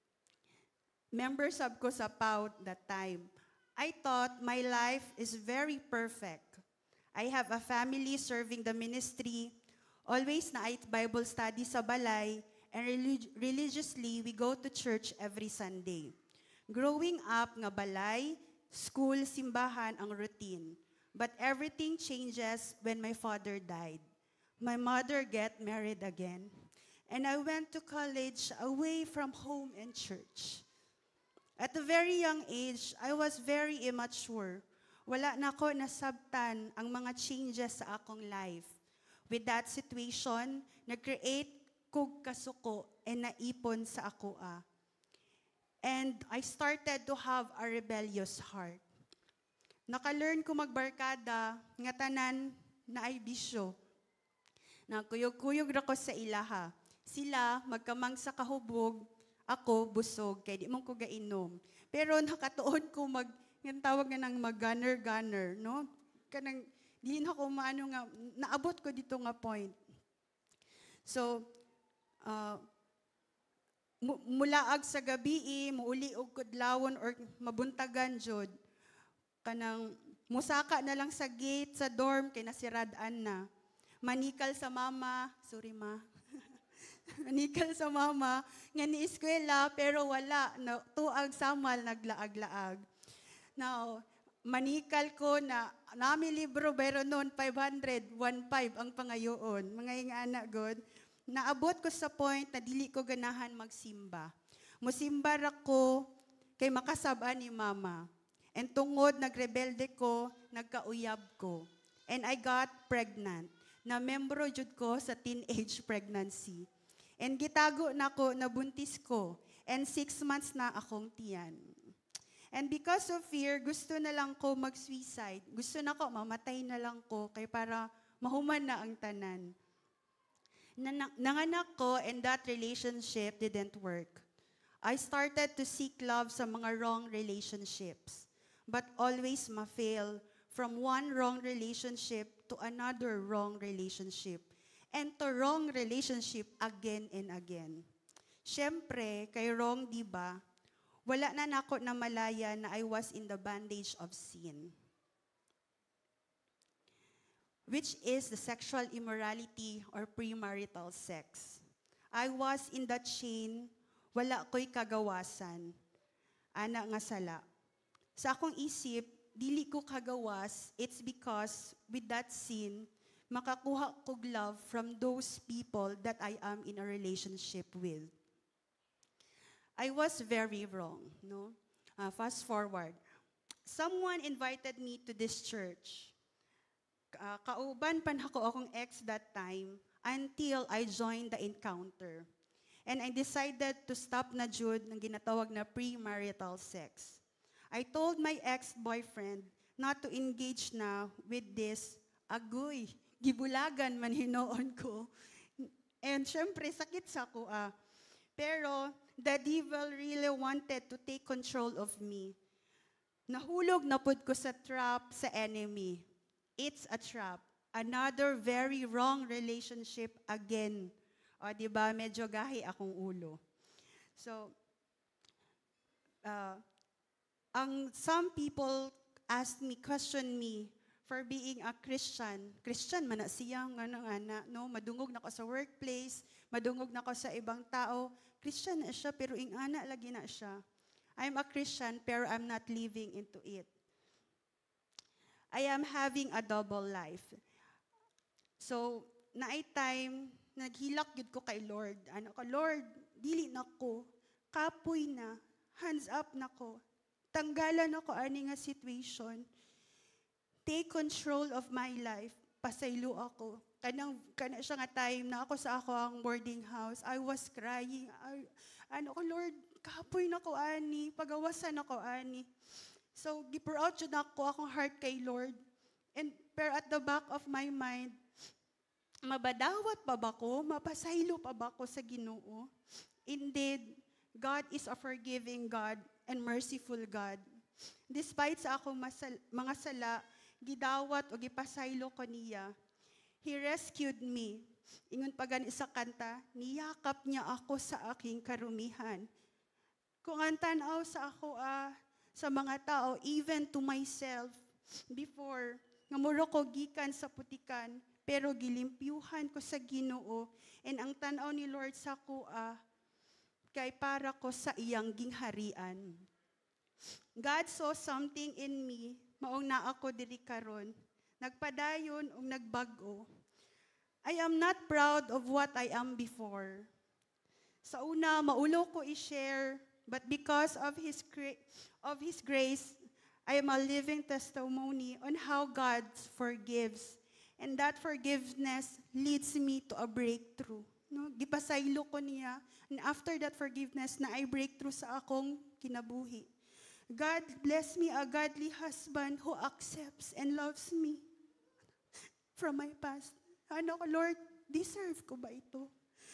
members of ko sa PAUD that time. I thought my life is very perfect. I have a family serving the ministry. Always na Bible study sa balay. And religiously, we go to church every Sunday. Growing up nga balay, school, simbahan ang routine. But everything changes when my father died. My mother get married again. And I went to college away from home and church. At a very young age, I was very immature. Wala na ko nasabtan ang mga changes sa akong life. With that situation, nag-create kog kasuko and naipon sa ako. And I started to have a rebellious heart. Naka-learn ko magbarkada, nga tanan na ay bisyo. Nakuyog-kuyog ra ko sa ilaha. Sila, magkamang sa kahubog, ako, busog, kaya di mong ko gainom. Pero nakatuon ko yung tawag nga ng mag-gunner, no? Kanang, di na ko maano nga, naabot ko dito nga point. So, mulaag sa gabi, muuli og kudlawon or mabuntagan jud. Kanang musaka na lang sa gate sa dorm kay nasirad-an na. Manikal sa mama, sorry ma. Manikal sa mama nga ni eskwela pero wala na tuag samal naglaag-laag. Now, manikal ko na nami libro pero noon 500, 1.5 ang pangayoon. Mga ingana god. Naabot ko sa point na dili ko ganahan magsimba. Musimba ra ko kay makasab-an ni mama. And tungod nagrebelde ko, nagkauyab ko. And I got pregnant. Na membro jud ko sa teenage pregnancy. And gitago na ko, nabuntis ko. And 6 months na akong tiyan. And because of fear, gusto na lang ko mag-suicide. Gusto na ko, mamatay na lang ko kay para mahuman na ang tanan. Nanganak ko and that relationship didn't work. I started to seek love sa mga wrong relationships. But always ma-fail from one wrong relationship to another wrong relationship. And to wrong relationship again and again. Siyempre, kay wrong, di ba? Wala na nako na malaya na I was in the bondage of sin. Which is the sexual immorality or premarital sex. I was in that chain, wala ko'y kagawasan. Ana nga sala. Sa akong isip, dili ko kagawas, it's because with that sin, makakuha ko love from those people that I am in a relationship with. I was very wrong, no? Fast forward. Someone invited me to this church. Kauban pan ako akong ex that time until I joined the encounter. And I decided to stop na jud ng ginatawag na premarital sex. I told my ex-boyfriend not to engage na with this agoy, gibulagan man hinoon ko. And syempre, sakit sa ko Pero, the devil really wanted to take control of me. Nahulog na pud ko sa trap sa enemy. It's a trap. Another very wrong relationship again. O, diba, medyo gahi akong ulo. So, some people question me for being a Christian. Christian man na siya, no? Madungog na ko sa workplace, madungog na ko sa ibang tao. Christian na siya, pero ingana lagi na siya. I'm a Christian, pero I'm not living into it. I am having a double life. So, naay time, naghilak yun ko kay Lord. Ano ko, Lord, dili na ko, kapoy na, hands up na ko, tanggalan ako ani nga situation. Take control of my life. Pasaylo ako. Kana siya nga time na ako sa ako ang boarding house. I was crying. Ano ko, Lord, kapoy na ko ani, pagawasan ako ani. So, gi-pour out yun ako akong heart kay Lord. Pero at the back of my mind, mabadawat pa ba ko? Mapasaylo pa ba ko sa Ginoo? Indeed, God is a forgiving God and merciful God. Despite sa akong mga sala, gidawat o gipasaylo ko niya. He rescued me. Ingon pa gani sa kanta, niyakap niya ako sa aking karumihan. Kung ang tanaw sa ako sa mga tao, even to myself, before, ngamuro ko gikan sa putikan, pero gilimpyuhan ko sa Ginoo, and ang tanaw ni Lord sa ko kay para ko sa iyang gingharian. God saw something in me, maong na ako diri karon, nagpadayon o nagbago. I am not proud of what I am before. Sa una, maulo ko i-share, but because of His grace, I am a living testimony on how God forgives. And that forgiveness leads me to a breakthrough. No? Gipasaylo ko niya. And after that forgiveness, na I breakthrough sa akong kinabuhi. God bless me a godly husband who accepts and loves me from my past. Ano ko, Lord, deserve ko ba ito?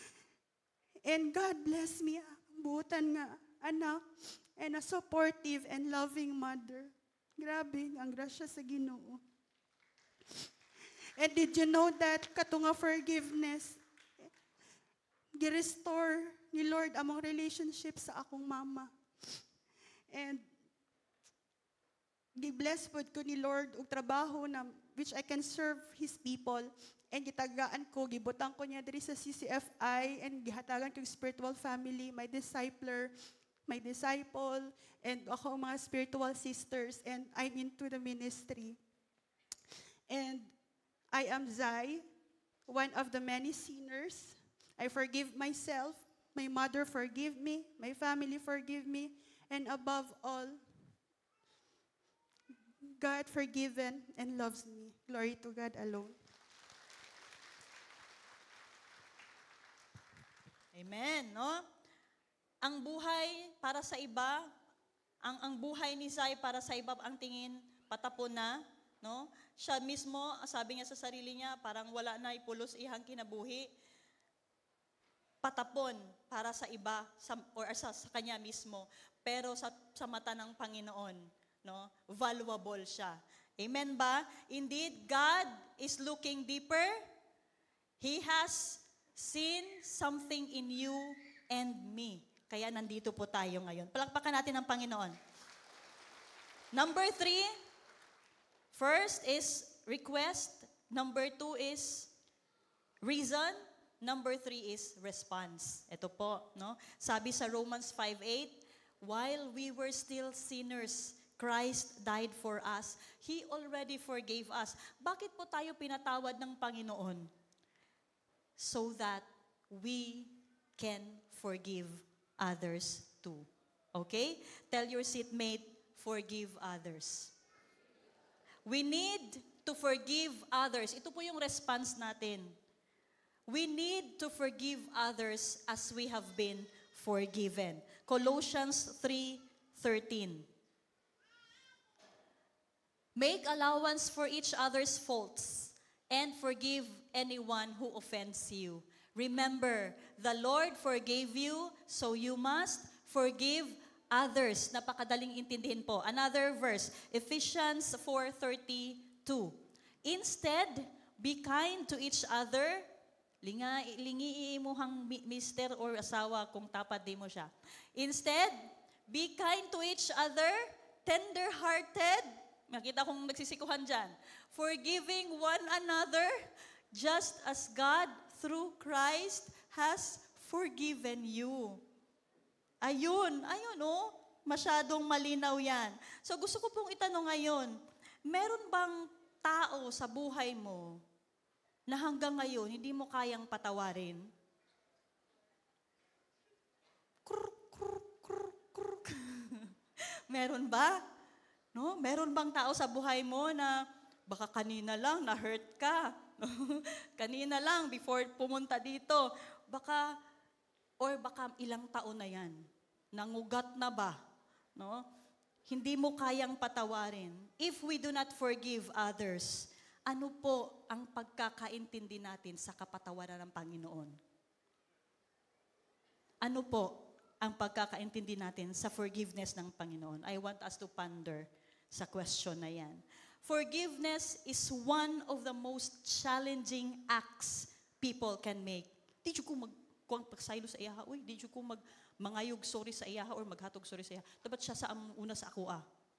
And God bless me, buutan nga, anak, and a supportive and loving mother. Grabe, ang grasya sa Ginoo. And did you know that katunga forgiveness, gi-restore ni Lord among relationship sa akong mama. And gi-bless pod ko ni Lord og trabaho na which I can serve His people. And gitagaan ko, gibutang ko niya diri sa CCFI and gihatagan ko yung spiritual family, my disciple, and ako ang mga spiritual sisters, and I'm into the ministry. And I am Zai, one of the many sinners. I forgive myself, my mother forgive me, my family forgive me, and above all, God forgiven and loves me. Glory to God alone. Amen, no? Ang buhay para sa iba, ang buhay ni Zai para sa iba, ang tingin patapon na, no? Siya mismo, sabi niya sa sarili niya, parang wala na ipulos ihang kinabuhi. Patapon para sa iba sa kanya mismo, pero sa mata ng Panginoon, no? Valuable siya. Amen ba? Indeed, God is looking deeper. He has seen something in you and me. Kaya nandito po tayo ngayon. Palakpakan natin ang Panginoon. Number 3, first is request. Number 2 is reason. Number 3 is response. Ito po, no? Sabi sa Romans 5:8, while we were still sinners, Christ died for us. He already forgave us. Bakit po tayo pinatawad ng Panginoon? So that we can forgive others too. Okay? Tell your seatmate, forgive others. We need to forgive others. Ito po yung response natin. We need to forgive others as we have been forgiven. Colossians 3:13. Make allowance for each other's faults and forgive anyone who offends you. Remember, the Lord forgave you, so you must forgive others. Napakadaling intindihin po. Another verse, Ephesians 4:32. Instead, be kind to each other. Lingi imuhang mister or asawa kung tapat di mo siya. Instead, be kind to each other, tender-hearted. Makita kong nagsisikuhan dyan. Forgiving one another, just as God, through Christ, has forgiven you. Ayun, oh. Masyadong malinaw yan. So gusto ko pong itanong ngayon, meron bang tao sa buhay mo na hanggang ngayon hindi mo kayang patawarin? Meron ba? No? Meron bang tao sa buhay mo na baka kanina lang na-hurt ka? Kanina lang before pumunta dito. Baka ilang taon na yan. Nangugat na ba? No? Hindi mo kayang patawarin. If we do not forgive others, ano po ang pagkakaintindi natin sa kapatawaran ng Panginoon? Ano po ang pagkakaintindi natin sa forgiveness ng Panginoon? I want us to ponder sa question na yan. Forgiveness is one of the most challenging acts people can make. Di ko pagsaylo sa iyaha, di ko mangayog sorry sa iyaha or maghatog sorry sa iyaha. Dapat siya sa una sa ako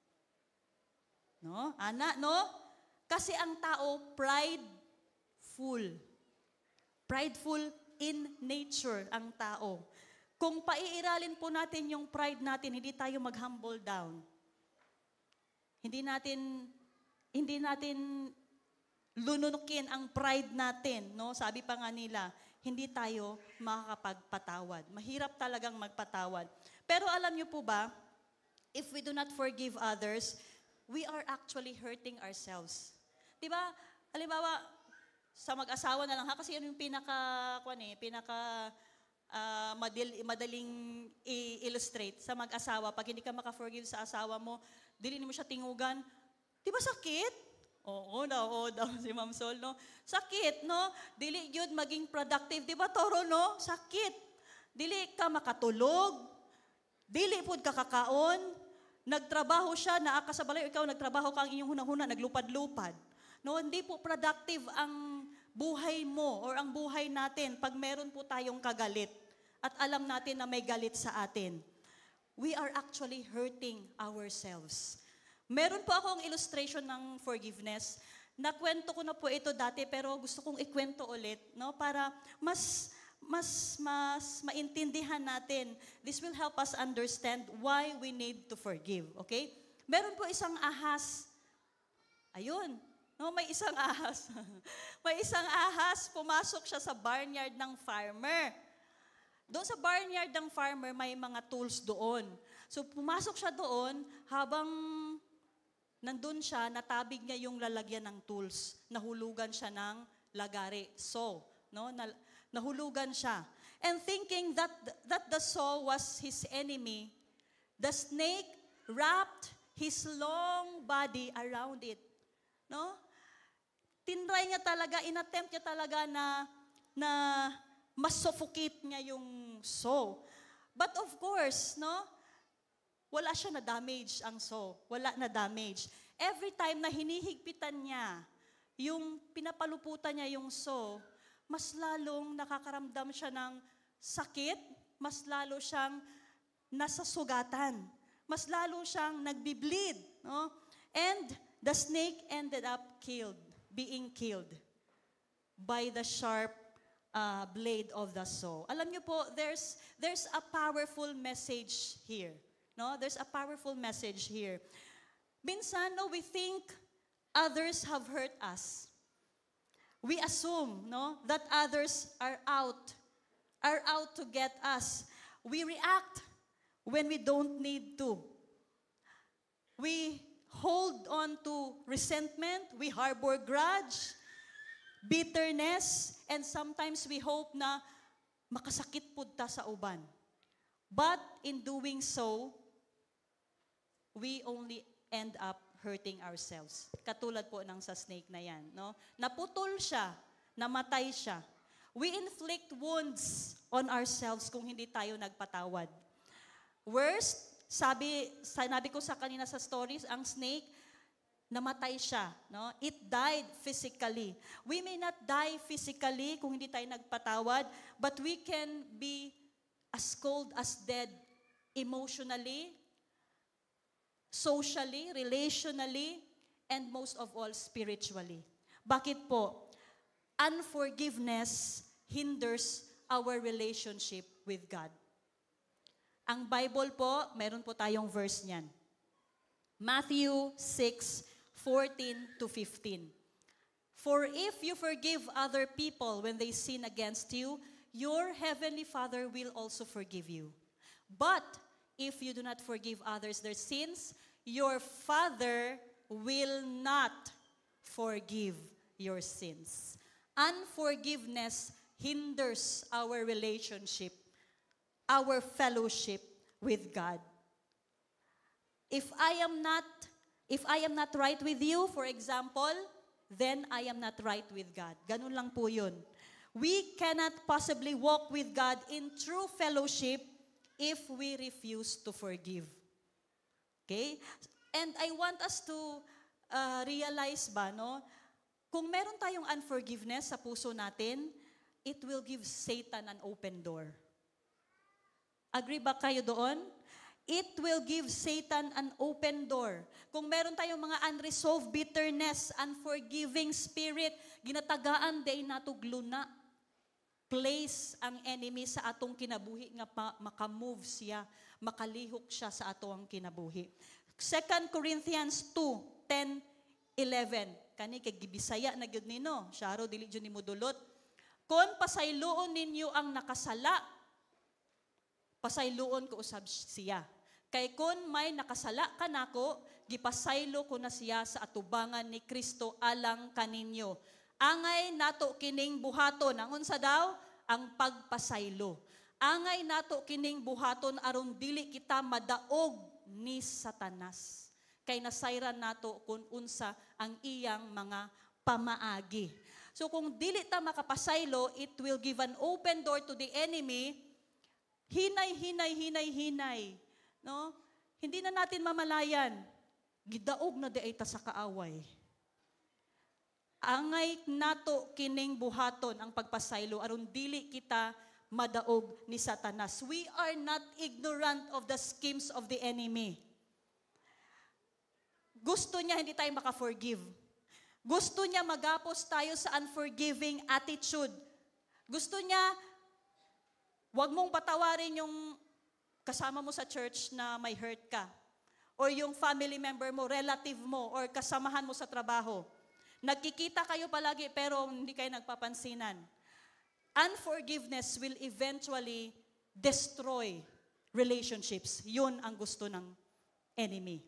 No? Ana, no? Kasi ang tao, prideful. Prideful in nature ang tao. Kung paiiralin po natin yung pride natin, hindi tayo mag-humble down. Hindi natin lununukin ang pride natin, no? Sabi pa nga nila, hindi tayo makakapagpatawad. Mahirap talagang magpatawad. Pero alam niyo po ba, if we do not forgive others, we are actually hurting ourselves. 'Di ba? Halimbawa, sa mag-asawa na lang kasi ano yung madaling i-illustrate sa mag-asawa. Pag hindi ka maka-forgive sa asawa mo, dili mo siya tingugan, di ba sakit? Oo daw si Ma'am Sol, no? Sakit, no? Dili yun maging productive, di ba Toro, no? Sakit. Dili ka makatulog, dili pud ka kakaon, nagtrabaho siya, naa ka sa balay, ikaw nagtrabaho ka ang inyong hunahuna, naglupad-lupad. No, hindi po productive ang buhay mo or ang buhay natin pag meron po tayong kagalit at alam natin na may galit sa atin, we are actually hurting ourselves. Meron po akong illustration ng forgiveness. Nakwento ko na po ito dati pero gusto kong ikwento ulit, no, para mas maintindihan natin. This will help us understand why we need to forgive, okay? Meron po isang ahas. Ayun, no, may isang ahas. May isang ahas, pumasok siya sa barnyard ng farmer. Doon sa barnyard ng farmer, may mga tools doon. So pumasok siya doon, habang nandun siya, natabig niya yung lalagyan ng tools. Nahulugan siya ng lagari, saw. No? Nahulugan siya. And thinking that the saw was his enemy, the snake wrapped his long body around it. No? Tinry niya talaga, inattempt niya talaga na mas-suffocate niya yung saw. But of course, no, wala siya na damage ang saw. Wala na damage. Every time na hinihigpitan niya, yung pinapaluputan niya yung saw, mas lalong nakakaramdam siya ng sakit, mas lalo siyang nasa sugatan, mas lalo siyang nagbi-bleed. No? And the snake ended up being killed by the sharp blade of the saw. Alam niyo po, there's a powerful message here. No, there's a powerful message here. Minsan, no, we think others have hurt us. We assume, no, that others are out to get us. We react when we don't need to. We hold on to resentment, we harbor grudge, bitterness, and sometimes we hope na makasakit pud ta sa uban. But in doing so, we only end up hurting ourselves. Katulad po ng sa snake na yan. No? Naputol siya, namatay siya. We inflict wounds on ourselves kung hindi tayo nagpatawad. Worst, sinabi ko sa kanina sa stories, ang snake, namatay siya. No? It died physically. We may not die physically kung hindi tayo nagpatawad, but we can be as cold as dead emotionally, socially, relationally, and most of all, spiritually. Bakit po? Unforgiveness hinders our relationship with God. Ang Bible po, meron po tayong verse niyan. Matthew 6:14-15. For if you forgive other people when they sin against you, your heavenly Father will also forgive you. But if you do not forgive others their sins, your Father will not forgive your sins. Unforgiveness hinders our relationship, our fellowship with God. If I am not right with you, for example, then I am not right with God. Ganun lang po yun. We cannot possibly walk with God in true fellowship if we refuse to forgive. Okay? And I want us to realize ba, no? Kung meron tayong unforgiveness sa puso natin, it will give Satan an open door. Agree ba kayo doon? It will give Satan an open door. Kung meron tayong mga unresolved bitterness, unforgiving spirit, ginatagaan day nato gluna. Place ang enemy sa atong kinabuhi nga makamove siya, makalihok siya sa atong kinabuhi. 2 Corinthians 2:10-11. Kani kay gibisaya na gyud nino, syaro dili jud nimo dulot. Kon pasayloon ninyo ang nakasala, pasayloon ko usab siya. Kay kun may nakasala kanako, gipasaylo ko na siya sa atubangan ni Kristo alang kaninyo. Angay nato kining buhaton, ang unsa daw? Ang pagpasaylo. Angay nato kining buhaton aron dili kita madaog ni Satanas. Kay nasayran nato kung unsa ang iyang mga pamaagi. So kung dili ta makapasaylo, it will give an open door to the enemy. Hinay. No? Hindi na natin mamalayan. Gidaog na di ay ta sa kaaway. angay nato kining buhaton ang pagpasaylo aron dili kita madaog ni Satanas. We are not ignorant of the schemes of the enemy. Gusto niya hindi tayo maka-forgive. Gusto niya magapos tayo sa unforgiving attitude. Gusto niya, wag mong patawarin yung kasama mo sa church na may hurt ka. Or yung family member mo, relative mo, or kasamahan mo sa trabaho. Nagkikita kayo palagi pero hindi kayo nagpapansinan. Unforgiveness will eventually destroy relationships. Yun ang gusto ng enemy.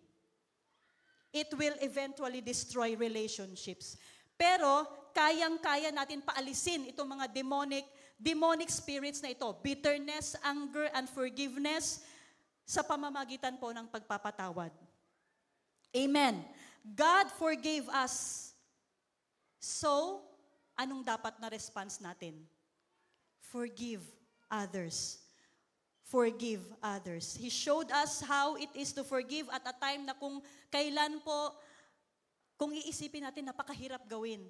It will eventually destroy relationships. Pero, kayang-kaya natin paalisin itong mga demonic spirits na ito. Bitterness, anger, unforgiveness sa pamamagitan po ng pagpapatawad. Amen. God forgave us. So, anong dapat na response natin? Forgive others. Forgive others. He showed us how it is to forgive at a time na kung kailan po, kung iisipin natin, napakahirap gawin.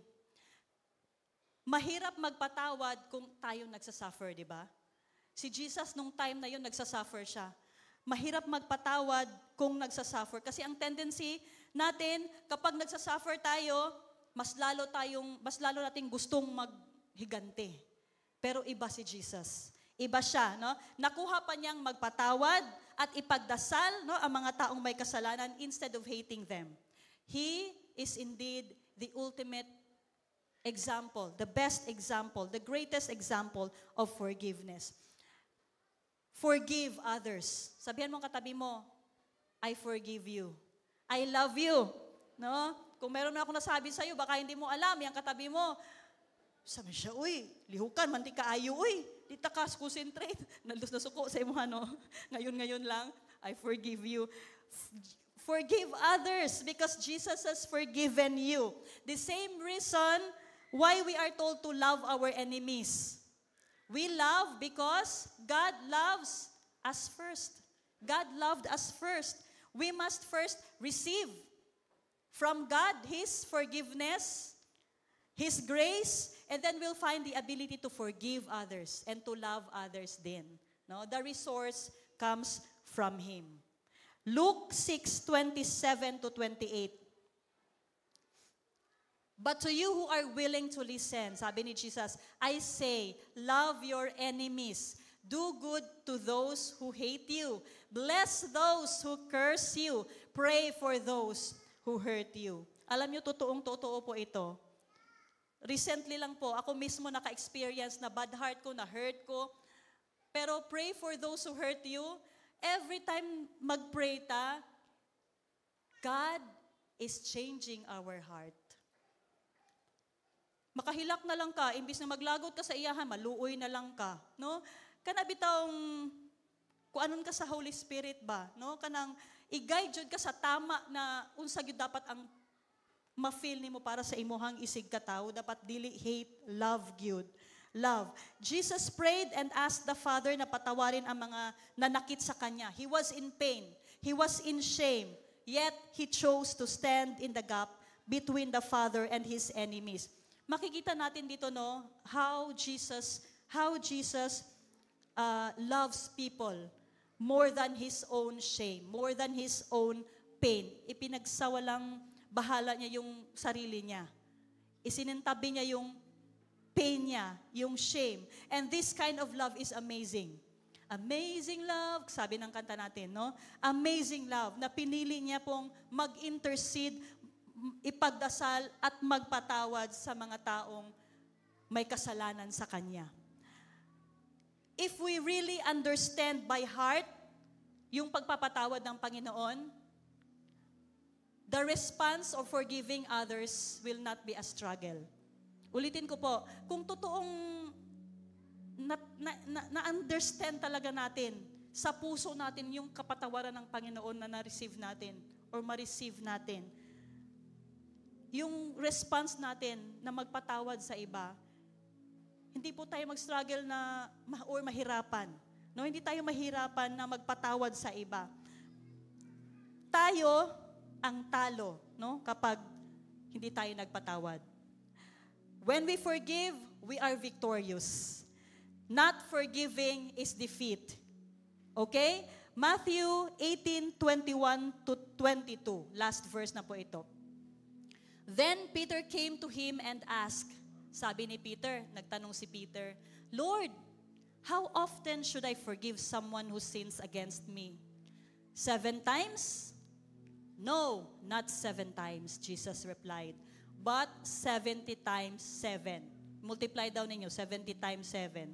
Mahirap magpatawad kung tayo nagsasuffer, di ba? Si Jesus nung time na yun, nagsasuffer siya. Mahirap magpatawad kung nagsasuffer. Kasi ang tendency natin, kapag nagsasuffer tayo, mas lalo nating gustong maghigante. Pero iba si Jesus. Iba siya, no? Nakuha pa niyang magpatawad at ipagdasal, no, ang mga taong may kasalanan instead of hating them. He is indeed the ultimate example, the best example, the greatest example of forgiveness. Forgive others. Sabihan mo katabi mo, I forgive you. I love you. No? Kung meron na ako nasabi sa'yo, baka hindi mo alam, yung katabi mo, sabi siya, uy, lihukan, manti kaayo, uy, di ta ka concentrate. Naldos na suko sa imo, ano? Ngayon lang, I forgive you. Forgive others because Jesus has forgiven you. The same reason why we are told to love our enemies. We love because God loves us first. God loved us first. We must first receive from God His forgiveness, His grace, and then we'll find the ability to forgive others and to love others din. No? The resource comes from Him. Luke 6:27 to 28. But to you who are willing to listen, sabi ni Jesus, I say, love your enemies. Do good to those who hate you. Bless those who curse you. Pray for those who hurt you. Alam niyo, totoong-totoo po ito. Recently lang po, ako mismo naka-experience na bad heart ko, na hurt ko. Pero pray for those who hurt you. Every time mag-pray ta, God is changing our heart. Makahilak na lang ka, imbis na maglagot ka sa iyahan, maluoy na lang ka. No? Kana bitawng, kung anon ka sa Holy Spirit ba? No? Kanang, i-guide jud ka sa tama na unsa gyud dapat ang ma-feel nimo para sa imuhang isig ka tawo. Dapat dili hate, love gyud. Love. Jesus prayed and asked the Father na patawarin ang mga nanakit sa Kanya. He was in pain. He was in shame. Yet, He chose to stand in the gap between the Father and His enemies. Makikita natin dito, no, how Jesus loves people more than His own shame, more than His own pain. Ipinagsawalang bahala niya yung sarili niya. Isinintabi niya yung pain niya, yung shame. And this kind of love is amazing. Amazing love, sabi ng kanta natin, no? Amazing love, na pinili niya pong mag-intercede, ipagdasal at magpatawad sa mga taong may kasalanan sa Kanya. If we really understand by heart yung pagpapatawad ng Panginoon, the response of forgiving others will not be a struggle. Ulitin ko po, kung totoong na-understand talaga natin, sa puso natin yung kapatawaran ng Panginoon na na-receive natin or ma-receive natin, yung response natin na magpatawad sa iba, hindi po tayo mag-struggle or mahirapan. No, hindi tayo mahirapan na magpatawad sa iba. Tayo ang talo, no, kapag hindi tayo nagpatawad. When we forgive, we are victorious. Not forgiving is defeat. Okay? Matthew 18:21 to 22. Last verse na po ito. Then Peter came to him and asked, sabi ni Peter, nagtanong si Peter, Lord, how often should I forgive someone who sins against me? 7 times? No, not 7 times, Jesus replied, but 70 times 7. Multiply daw ninyo, 70 times 7.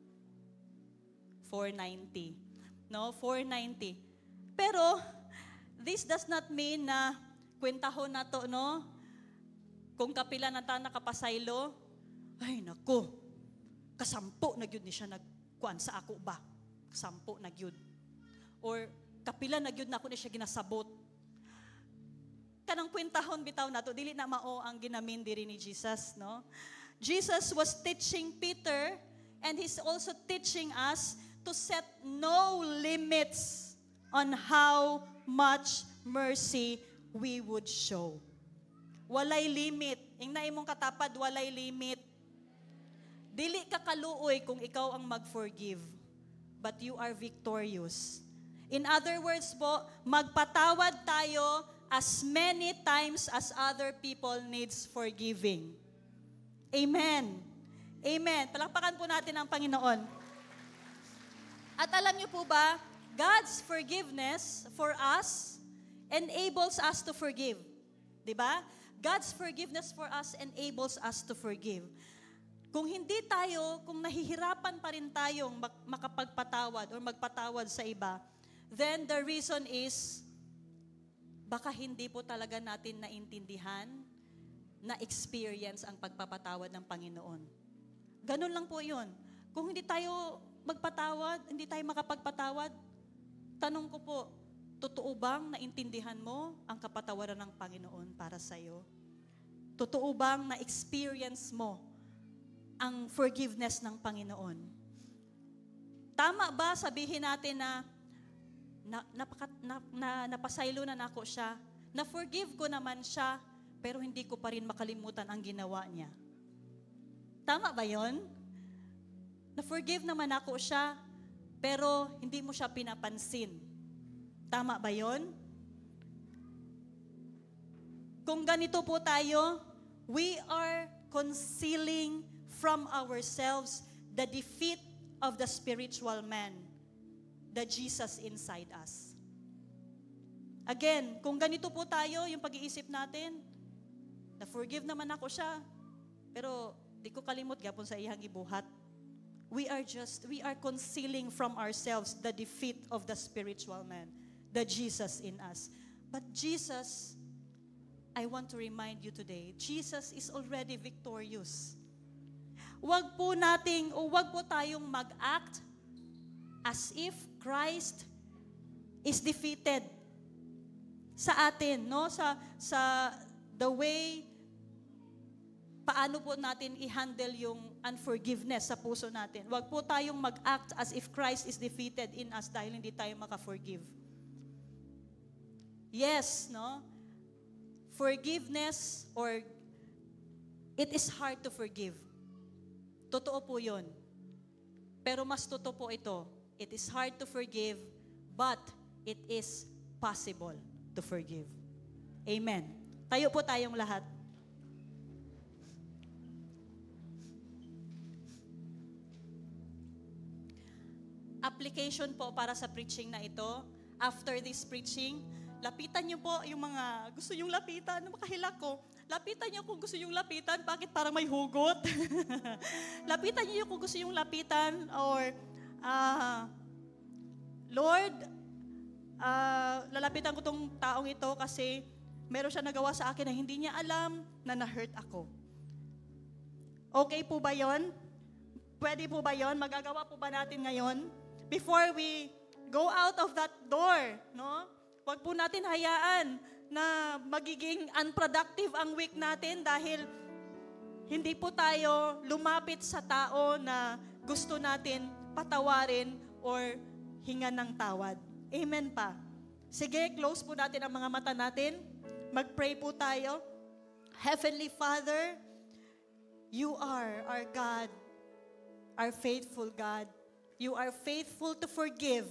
490. No, 490. Pero, this does not mean na kwentahon na to, no? Kung kapila na ta nakapasaylo, ay nako, kasampo na gyud ni siya nagkuan sa ako ba? Kasampo na gyud. Or kapila na gyud na ako ni siya ginasabot. Kanang kwentahon bitaw nato dili na mao ang ginamin diri ni Jesus, no? Jesus was teaching Peter and he's also teaching us to set no limits on how much mercy we would show. Walay limit. Ing na imong katapad, walay limit. Dili ka kaluoy kung ikaw ang mag-forgive, but you are victorious. In other words po, magpatawad tayo as many times as other people needs forgiving. Amen. Amen. Palakpakan po natin ang Panginoon. At alam niyo po ba, God's forgiveness for us enables us to forgive. Diba? God's forgiveness for us enables us to forgive. Kung hindi tayo, kung nahihirapan pa rin tayong makapagpatawad or magpatawad sa iba, then the reason is, baka hindi po talaga natin naintindihan, na-experience ang pagpapatawad ng Panginoon. Ganun lang po yun. Kung hindi tayo magpatawad, hindi tayo makapagpatawad, tanong ko po, totoo bang naintindihan mo ang kapatawaran ng Panginoon para sa iyo? Totoo bang na-experience mo ang forgiveness ng Panginoon? Tama ba sabihin natin na napasaylo na nako siya, na-forgive ko naman siya, pero hindi ko pa rin makalimutan ang ginawa niya? Tama ba yon? Na-forgive naman ako siya, pero hindi mo siya pinapansin. Tama ba yon? Kung ganito po tayo, we are concealing from ourselves the defeat of the spiritual man, the Jesus inside us. Again, kung ganito po tayo, yung pag-iisip natin, na-forgive naman ako siya, pero di ko kalimot gapon sa iyang gibuhat. We are concealing from ourselves the defeat of the spiritual man, the Jesus in us. But Jesus, I want to remind you today, Jesus is already victorious. Wag po tayong mag-act as if Christ is defeated sa atin, no? Sa the way paano po natin i-handle yung unforgiveness sa puso natin. Wag po tayong mag-act as if Christ is defeated in us dahil hindi tayo maka-forgive. Yes, no? Forgiveness or it is hard to forgive. Totoo po yun. Pero mas totoo po ito. It is hard to forgive, but it is possible to forgive. Amen. Tayo po tayong lahat. Application po para sa preaching na ito. After this preaching, lapitan niyo po yung mga gusto niyong lapitan na makahilak ko. Lapitan niyo kung gusto niyong lapitan. Bakit parang may hugot? Lapitan niyo kung gusto niyong lapitan or Lord, lalapitan ko tong taong ito kasi meron siya nagawa sa akin na hindi niya alam na na-hurt ako. Okay po ba yon? Pwede po ba yon? Magagawa po ba natin ngayon? Before we go out of that door, no? Huwag po natin hayaan na magiging unproductive ang week natin dahil hindi po tayo lumapit sa tao na gusto natin patawarin or hingan ng tawad. Amen pa. Sige, close po natin ang mga mata natin. Mag-pray po tayo. Heavenly Father, You are our God, our faithful God. You are faithful to forgive.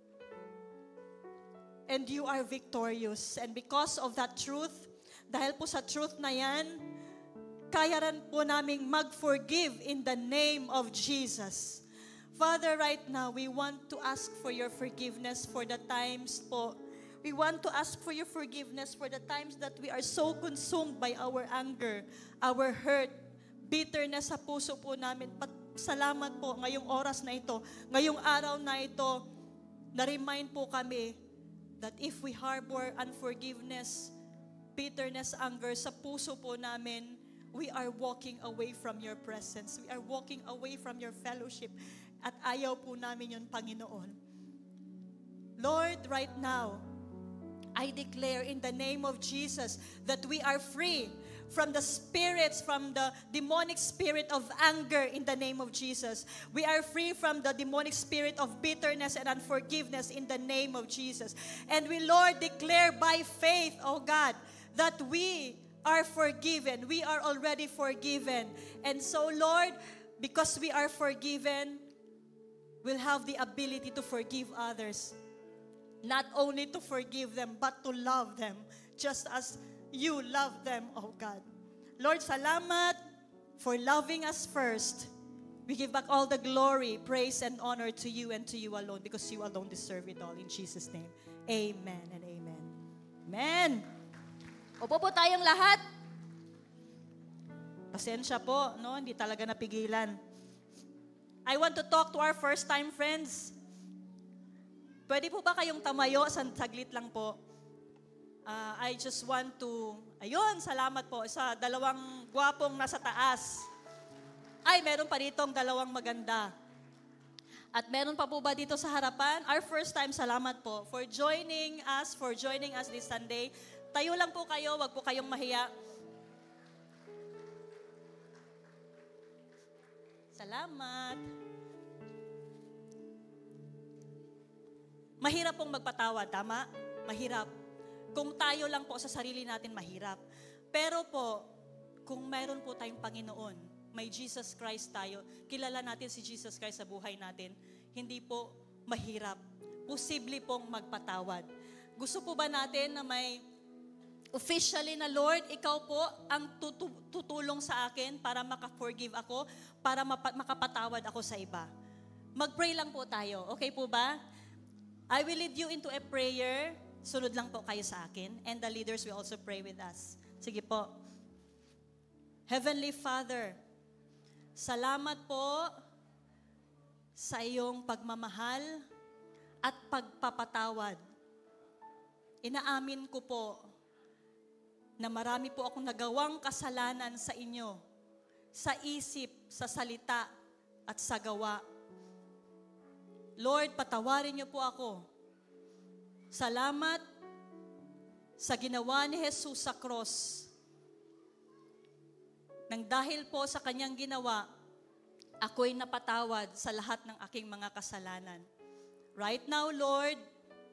And you are victorious. And because of that truth, dahil po sa truth na yan, kaya rin po naming mag-forgive in the name of Jesus. Father, right now, we want to ask for your forgiveness for the times po. We want to ask for your forgiveness for the times that we are so consumed by our anger, our hurt, bitterness sa puso po namin. Salamat po ngayong oras na ito, ngayong araw na ito, na-remind po kami that if we harbor unforgiveness, bitterness, anger sa puso po namin, we are walking away from your presence. We are walking away from your fellowship. At ayaw po namin yun, Panginoon. Lord, right now, I declare in the name of Jesus that we are free from the spirits, from the demonic spirit of anger in the name of Jesus. We are free from the demonic spirit of bitterness and unforgiveness in the name of Jesus. And we, Lord, declare by faith, oh God, that we are forgiven. We are already forgiven. And so, Lord, because we are forgiven, we'll have the ability to forgive others. Not only to forgive them, but to love them, just as you love them, oh God. Lord, salamat for loving us first. We give back all the glory, praise, and honor to you and to you alone, because you alone deserve it all. In Jesus' name, amen and amen. Amen. Opo po tayong lahat. Pasensya po, no? Hindi talaga napigilan. I want to talk to our first-time friends. Pwede po ba kayong tamayo? Saglit lang po. I just want to, ayun, salamat po sa dalawang gwapong nasa taas. Ay, meron pa ditong dalawang maganda. At meron pa po ba dito sa harapan? Our first time, salamat po for joining us this Sunday. Tayo lang po kayo, wag po kayong mahiya. Salamat. Mahirap pong magpatawad, tama? Mahirap. Kung tayo lang po sa sarili natin, mahirap. Pero po, kung meron po tayong Panginoon, may Jesus Christ tayo, kilala natin si Jesus Christ sa buhay natin, hindi po mahirap. Posible pong magpatawad. Gusto po ba natin na may officially na, Lord, ikaw po ang tutulong sa akin para maka-forgive ako, para makapatawad ako sa iba? Mag-pray lang po tayo. Okay po ba? I will lead you into a prayer. Sunod lang po kayo sa akin. And the leaders will also pray with us. Sige po. Heavenly Father, salamat po sa iyong pagmamahal at pagpapatawad. Inaamin ko po na marami po akong nagawang kasalanan sa inyo, sa isip, sa salita, at sa gawa. Lord, patawarin niyo po ako. Salamat sa ginawa ni Jesus sa cross. Nang dahil po sa kanyang ginawa, ako'y napatawad sa lahat ng aking mga kasalanan. Right now, Lord,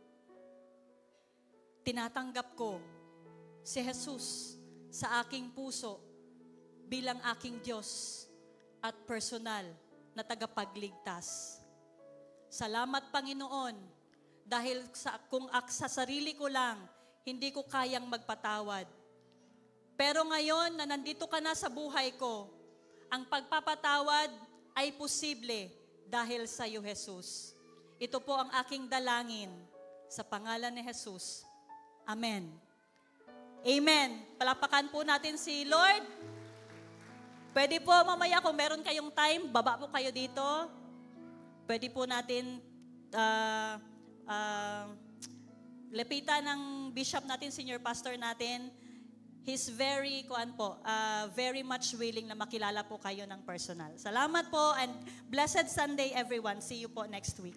tinatanggap ko si Jesus sa aking puso bilang aking Diyos at personal na tagapagligtas. Salamat, Panginoon, dahil kung sa sarili ko lang, hindi ko kayang magpatawad. Pero ngayon na nandito ka na sa buhay ko, ang pagpapatawad ay posible dahil sa iyo, Jesus. Ito po ang aking dalangin sa pangalan ni Jesus. Amen. Amen. Palapakan po natin si Lord. Pwede po mamaya kung meron kayong time, baba po kayo dito. Pwede po natin lapitan ng bishop natin, senior pastor natin. He's very much willing na makilala po kayo ng personal. Salamat po and blessed Sunday everyone. See you po next week.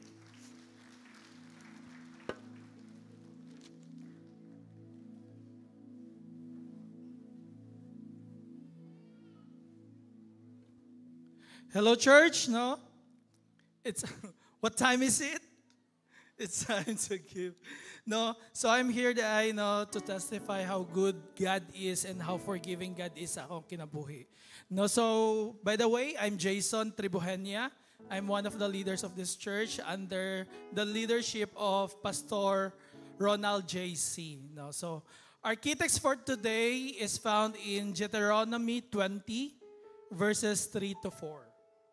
Hello, church. No, it's what time is it? It's time to give. No, so I'm here to testify how good God is and how forgiving God is sa akong kinabuhi. No, so by the way, I'm Jason Tribuhenia. I'm one of the leaders of this church under the leadership of Pastor Ronald J.C. No, so our key text for today is found in Deuteronomy 20, verses 3 to 4.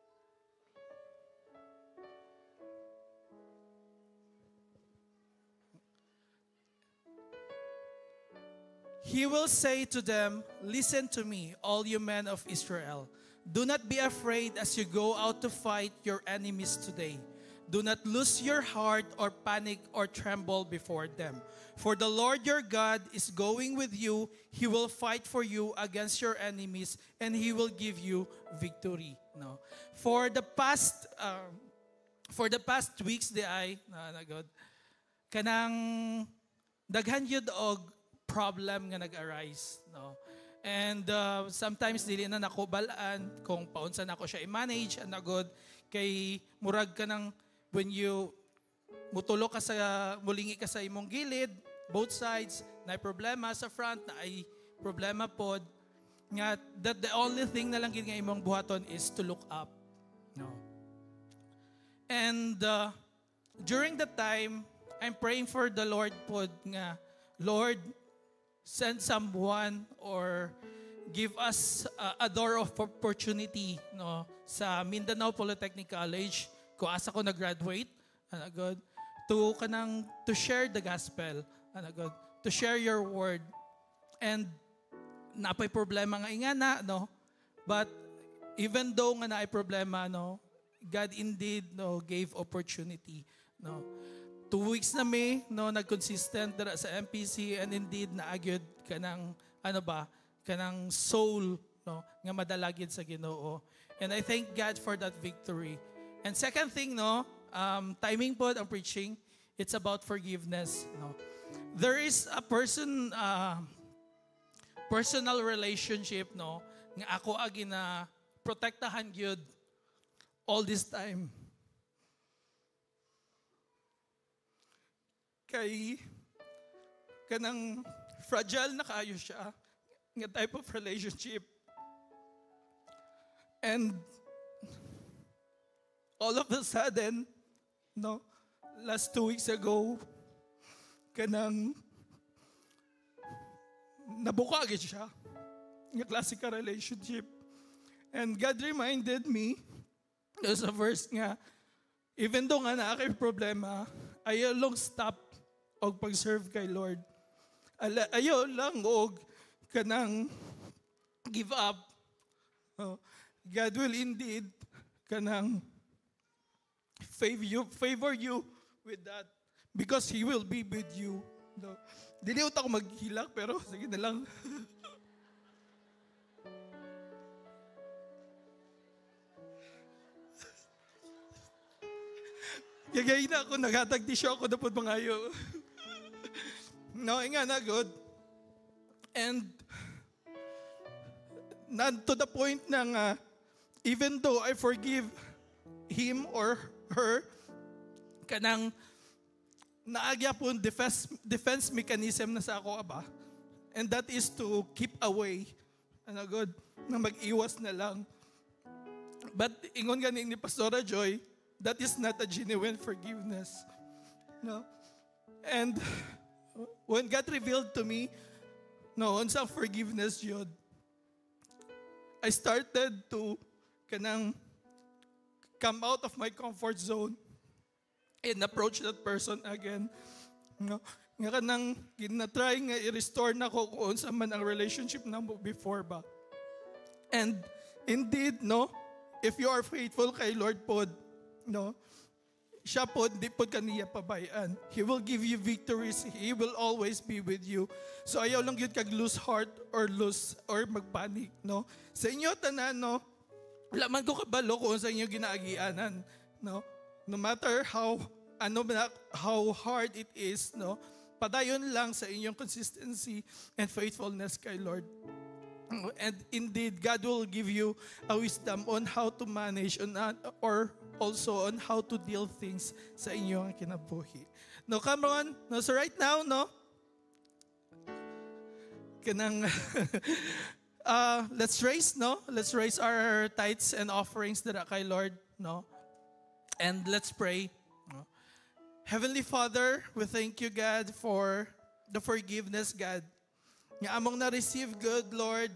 He will say to them, "Listen to me, all you men of Israel. Do not be afraid as you go out to fight your enemies today. Do not lose your heart or panic or tremble before them. For the Lord your God is going with you. He will fight for you against your enemies and He will give you victory." No. For the past weeks God, kanang daghan yun og problem nga nag-arise, no. And sometimes dili na nako balaan kung paunsa nako siya i-manage and agod kay murag ka nang when you mutulo ka sa mulingi ka sa imong gilid, both sides na problema sa front na ay problema pod nga that the only thing na lang gid nga imong buhaton is to look up, no. And during that time I'm praying for the Lord pod nga, Lord, send someone or give us a door of opportunity, no, sa Mindanao Polytechnic College kung asa ko nag-graduate, God, to share the gospel, God, to share your word. And napay problema nga ingana, no, but even though nga naay problema, no, God indeed, no, gave opportunity, no. 2 weeks na may, no, nag-consistent dara sa MPC and indeed naagyod kanang kanang soul, no, nga madalagid sa Ginoo. And I thank God for that victory. And second thing, no, timing po ang preaching, it's about forgiveness, no. There is a personal relationship, no, nga ako agi na protektahan gyud all this time. Kay kanang fragile na kayo siya nga type of relationship. And all of a sudden, no, last 2 weeks ago, kanang nabuka agad siya nga classical relationship. And God reminded me, there's a verse nga, even though nga naakay problema, ayaw long stop og pag-serve kay Lord. Ayaw lang og kanang give up. Oh, God will indeed kanang favor you with that because He will be with you. No. Dili uta ko maghilak pero sige na lang. Kagay na ako, naghatag tisyo ako na po mangayo. No, nga na good. And to the point na even though I forgive him or her, kanang naagya po defense mechanism na sa ako, aba. And that is to keep away. Ano good? Na mag-iwas na lang. But ingon ganing ni Pastora Joy, that is not a genuine forgiveness. No? And when God revealed to me, no, on some forgiveness yun, I started to kanang come out of my comfort zone and approach that person again. No? Nga kanang ginatry nga i-restore na ko kung sa man ang relationship na mo before ba. And indeed, no, if you are faithful kay Lord pod, no, siya po, di po kaniya pabayaan. He will give you victories. He will always be with you. So ayaw lang yun kag lose heart or magpanic, no. Sa inyo tanan, no, wala man ko kabalo kung sa inyo ginaagianan, no. No matter how hard it is, no, padayon lang sa inyong consistency and faithfulness kay Lord. And indeed, God will give you a wisdom on how to manage or also on how to deal things sa inyong kinabuhi. No, come on. No, so right now, no, kanang let's raise our tithes and offerings dira kay Lord, no, and let's pray. No? Heavenly Father, we thank you, God, for the forgiveness, God. Nga among na-receive, good Lord,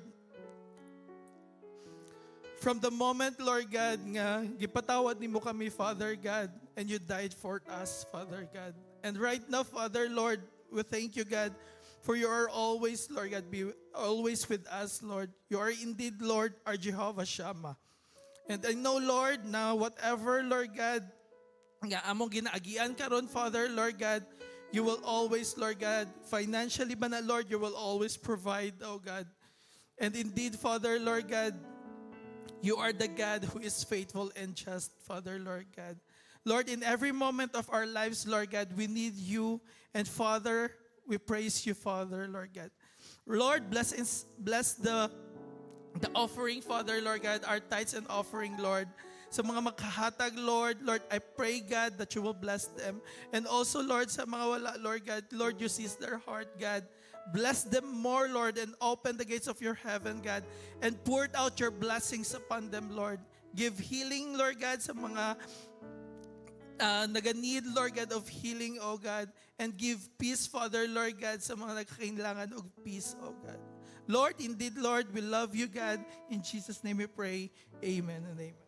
from the moment, Lord God, nga gipatawad nimo kami, Father God, and you died for us, Father God. And right now, Father, Lord, we thank you, God, for you are always, Lord God, be always with us, Lord. You are indeed, Lord, our Jehovah Shammah. And I know, Lord, now whatever, Lord God, nga among ginaagian karon, Father, Lord God, you will always, Lord God, financially ba na, Lord, you will always provide, oh God. And indeed, Father, Lord God, you are the God who is faithful and just, Father, Lord God. Lord, in every moment of our lives, Lord God, we need you. And Father, we praise you, Father, Lord God. Lord, bless the offering, Father, Lord God, our tithes and offering, Lord. Sa mga makahatag, Lord, I pray, God, that you will bless them. And also, Lord, sa mga wala, Lord God, Lord, you seize their heart, God. Bless them more, Lord, and open the gates of your heaven, God, and pour out your blessings upon them, Lord. Give healing, Lord God, sa mga naga-need, Lord God, of healing, oh God, and give peace, Father, Lord God, sa mga nagkakailangan of peace, oh God. Lord, indeed, Lord, we love you, God. In Jesus' name we pray. Amen and amen.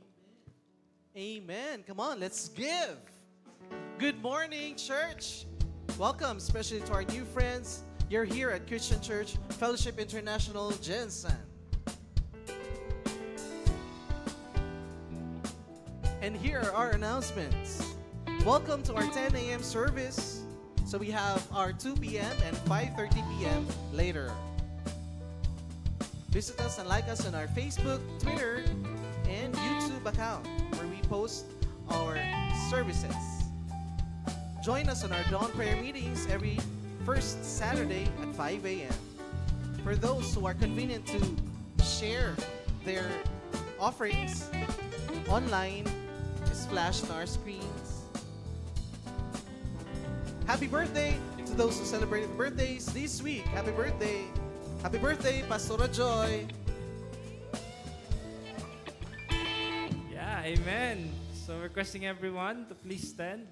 Amen. Come on, let's give. Good morning, church. Welcome, especially to our new friends. You're here at Christian Church Fellowship International, Jensen. And here are our announcements. Welcome to our 10 a.m. service. So we have our 2 p.m. and 5:30 p.m. later. Visit us and like us on our Facebook, Twitter, and YouTube account where we post our services. Join us on our dawn prayer meetings every first Saturday at 5 a.m. For those who are convenient to share their offerings online, is flashed on our screens. Happy birthday to those who celebrated birthdays this week. Happy birthday. Happy birthday, Pastora Joy. Yeah, amen. So requesting everyone to please stand.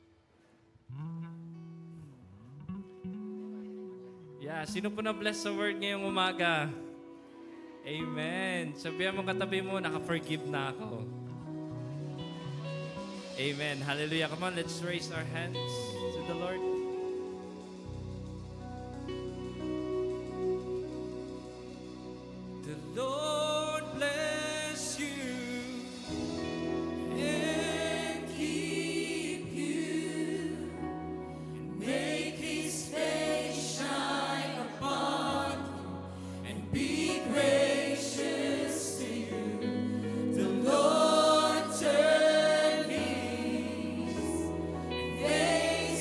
Yeah, sino po na-bless sa word ngayong umaga? Amen. Sabihan mo katabi mo, naka-forgive na ako. Amen. Hallelujah. Come on, let's raise our hands to the Lord. The Lord bless you and keep you, and make His face shine upon you and be gracious to you. The Lord turn His face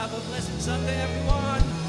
Have a blessed Sunday, everyone.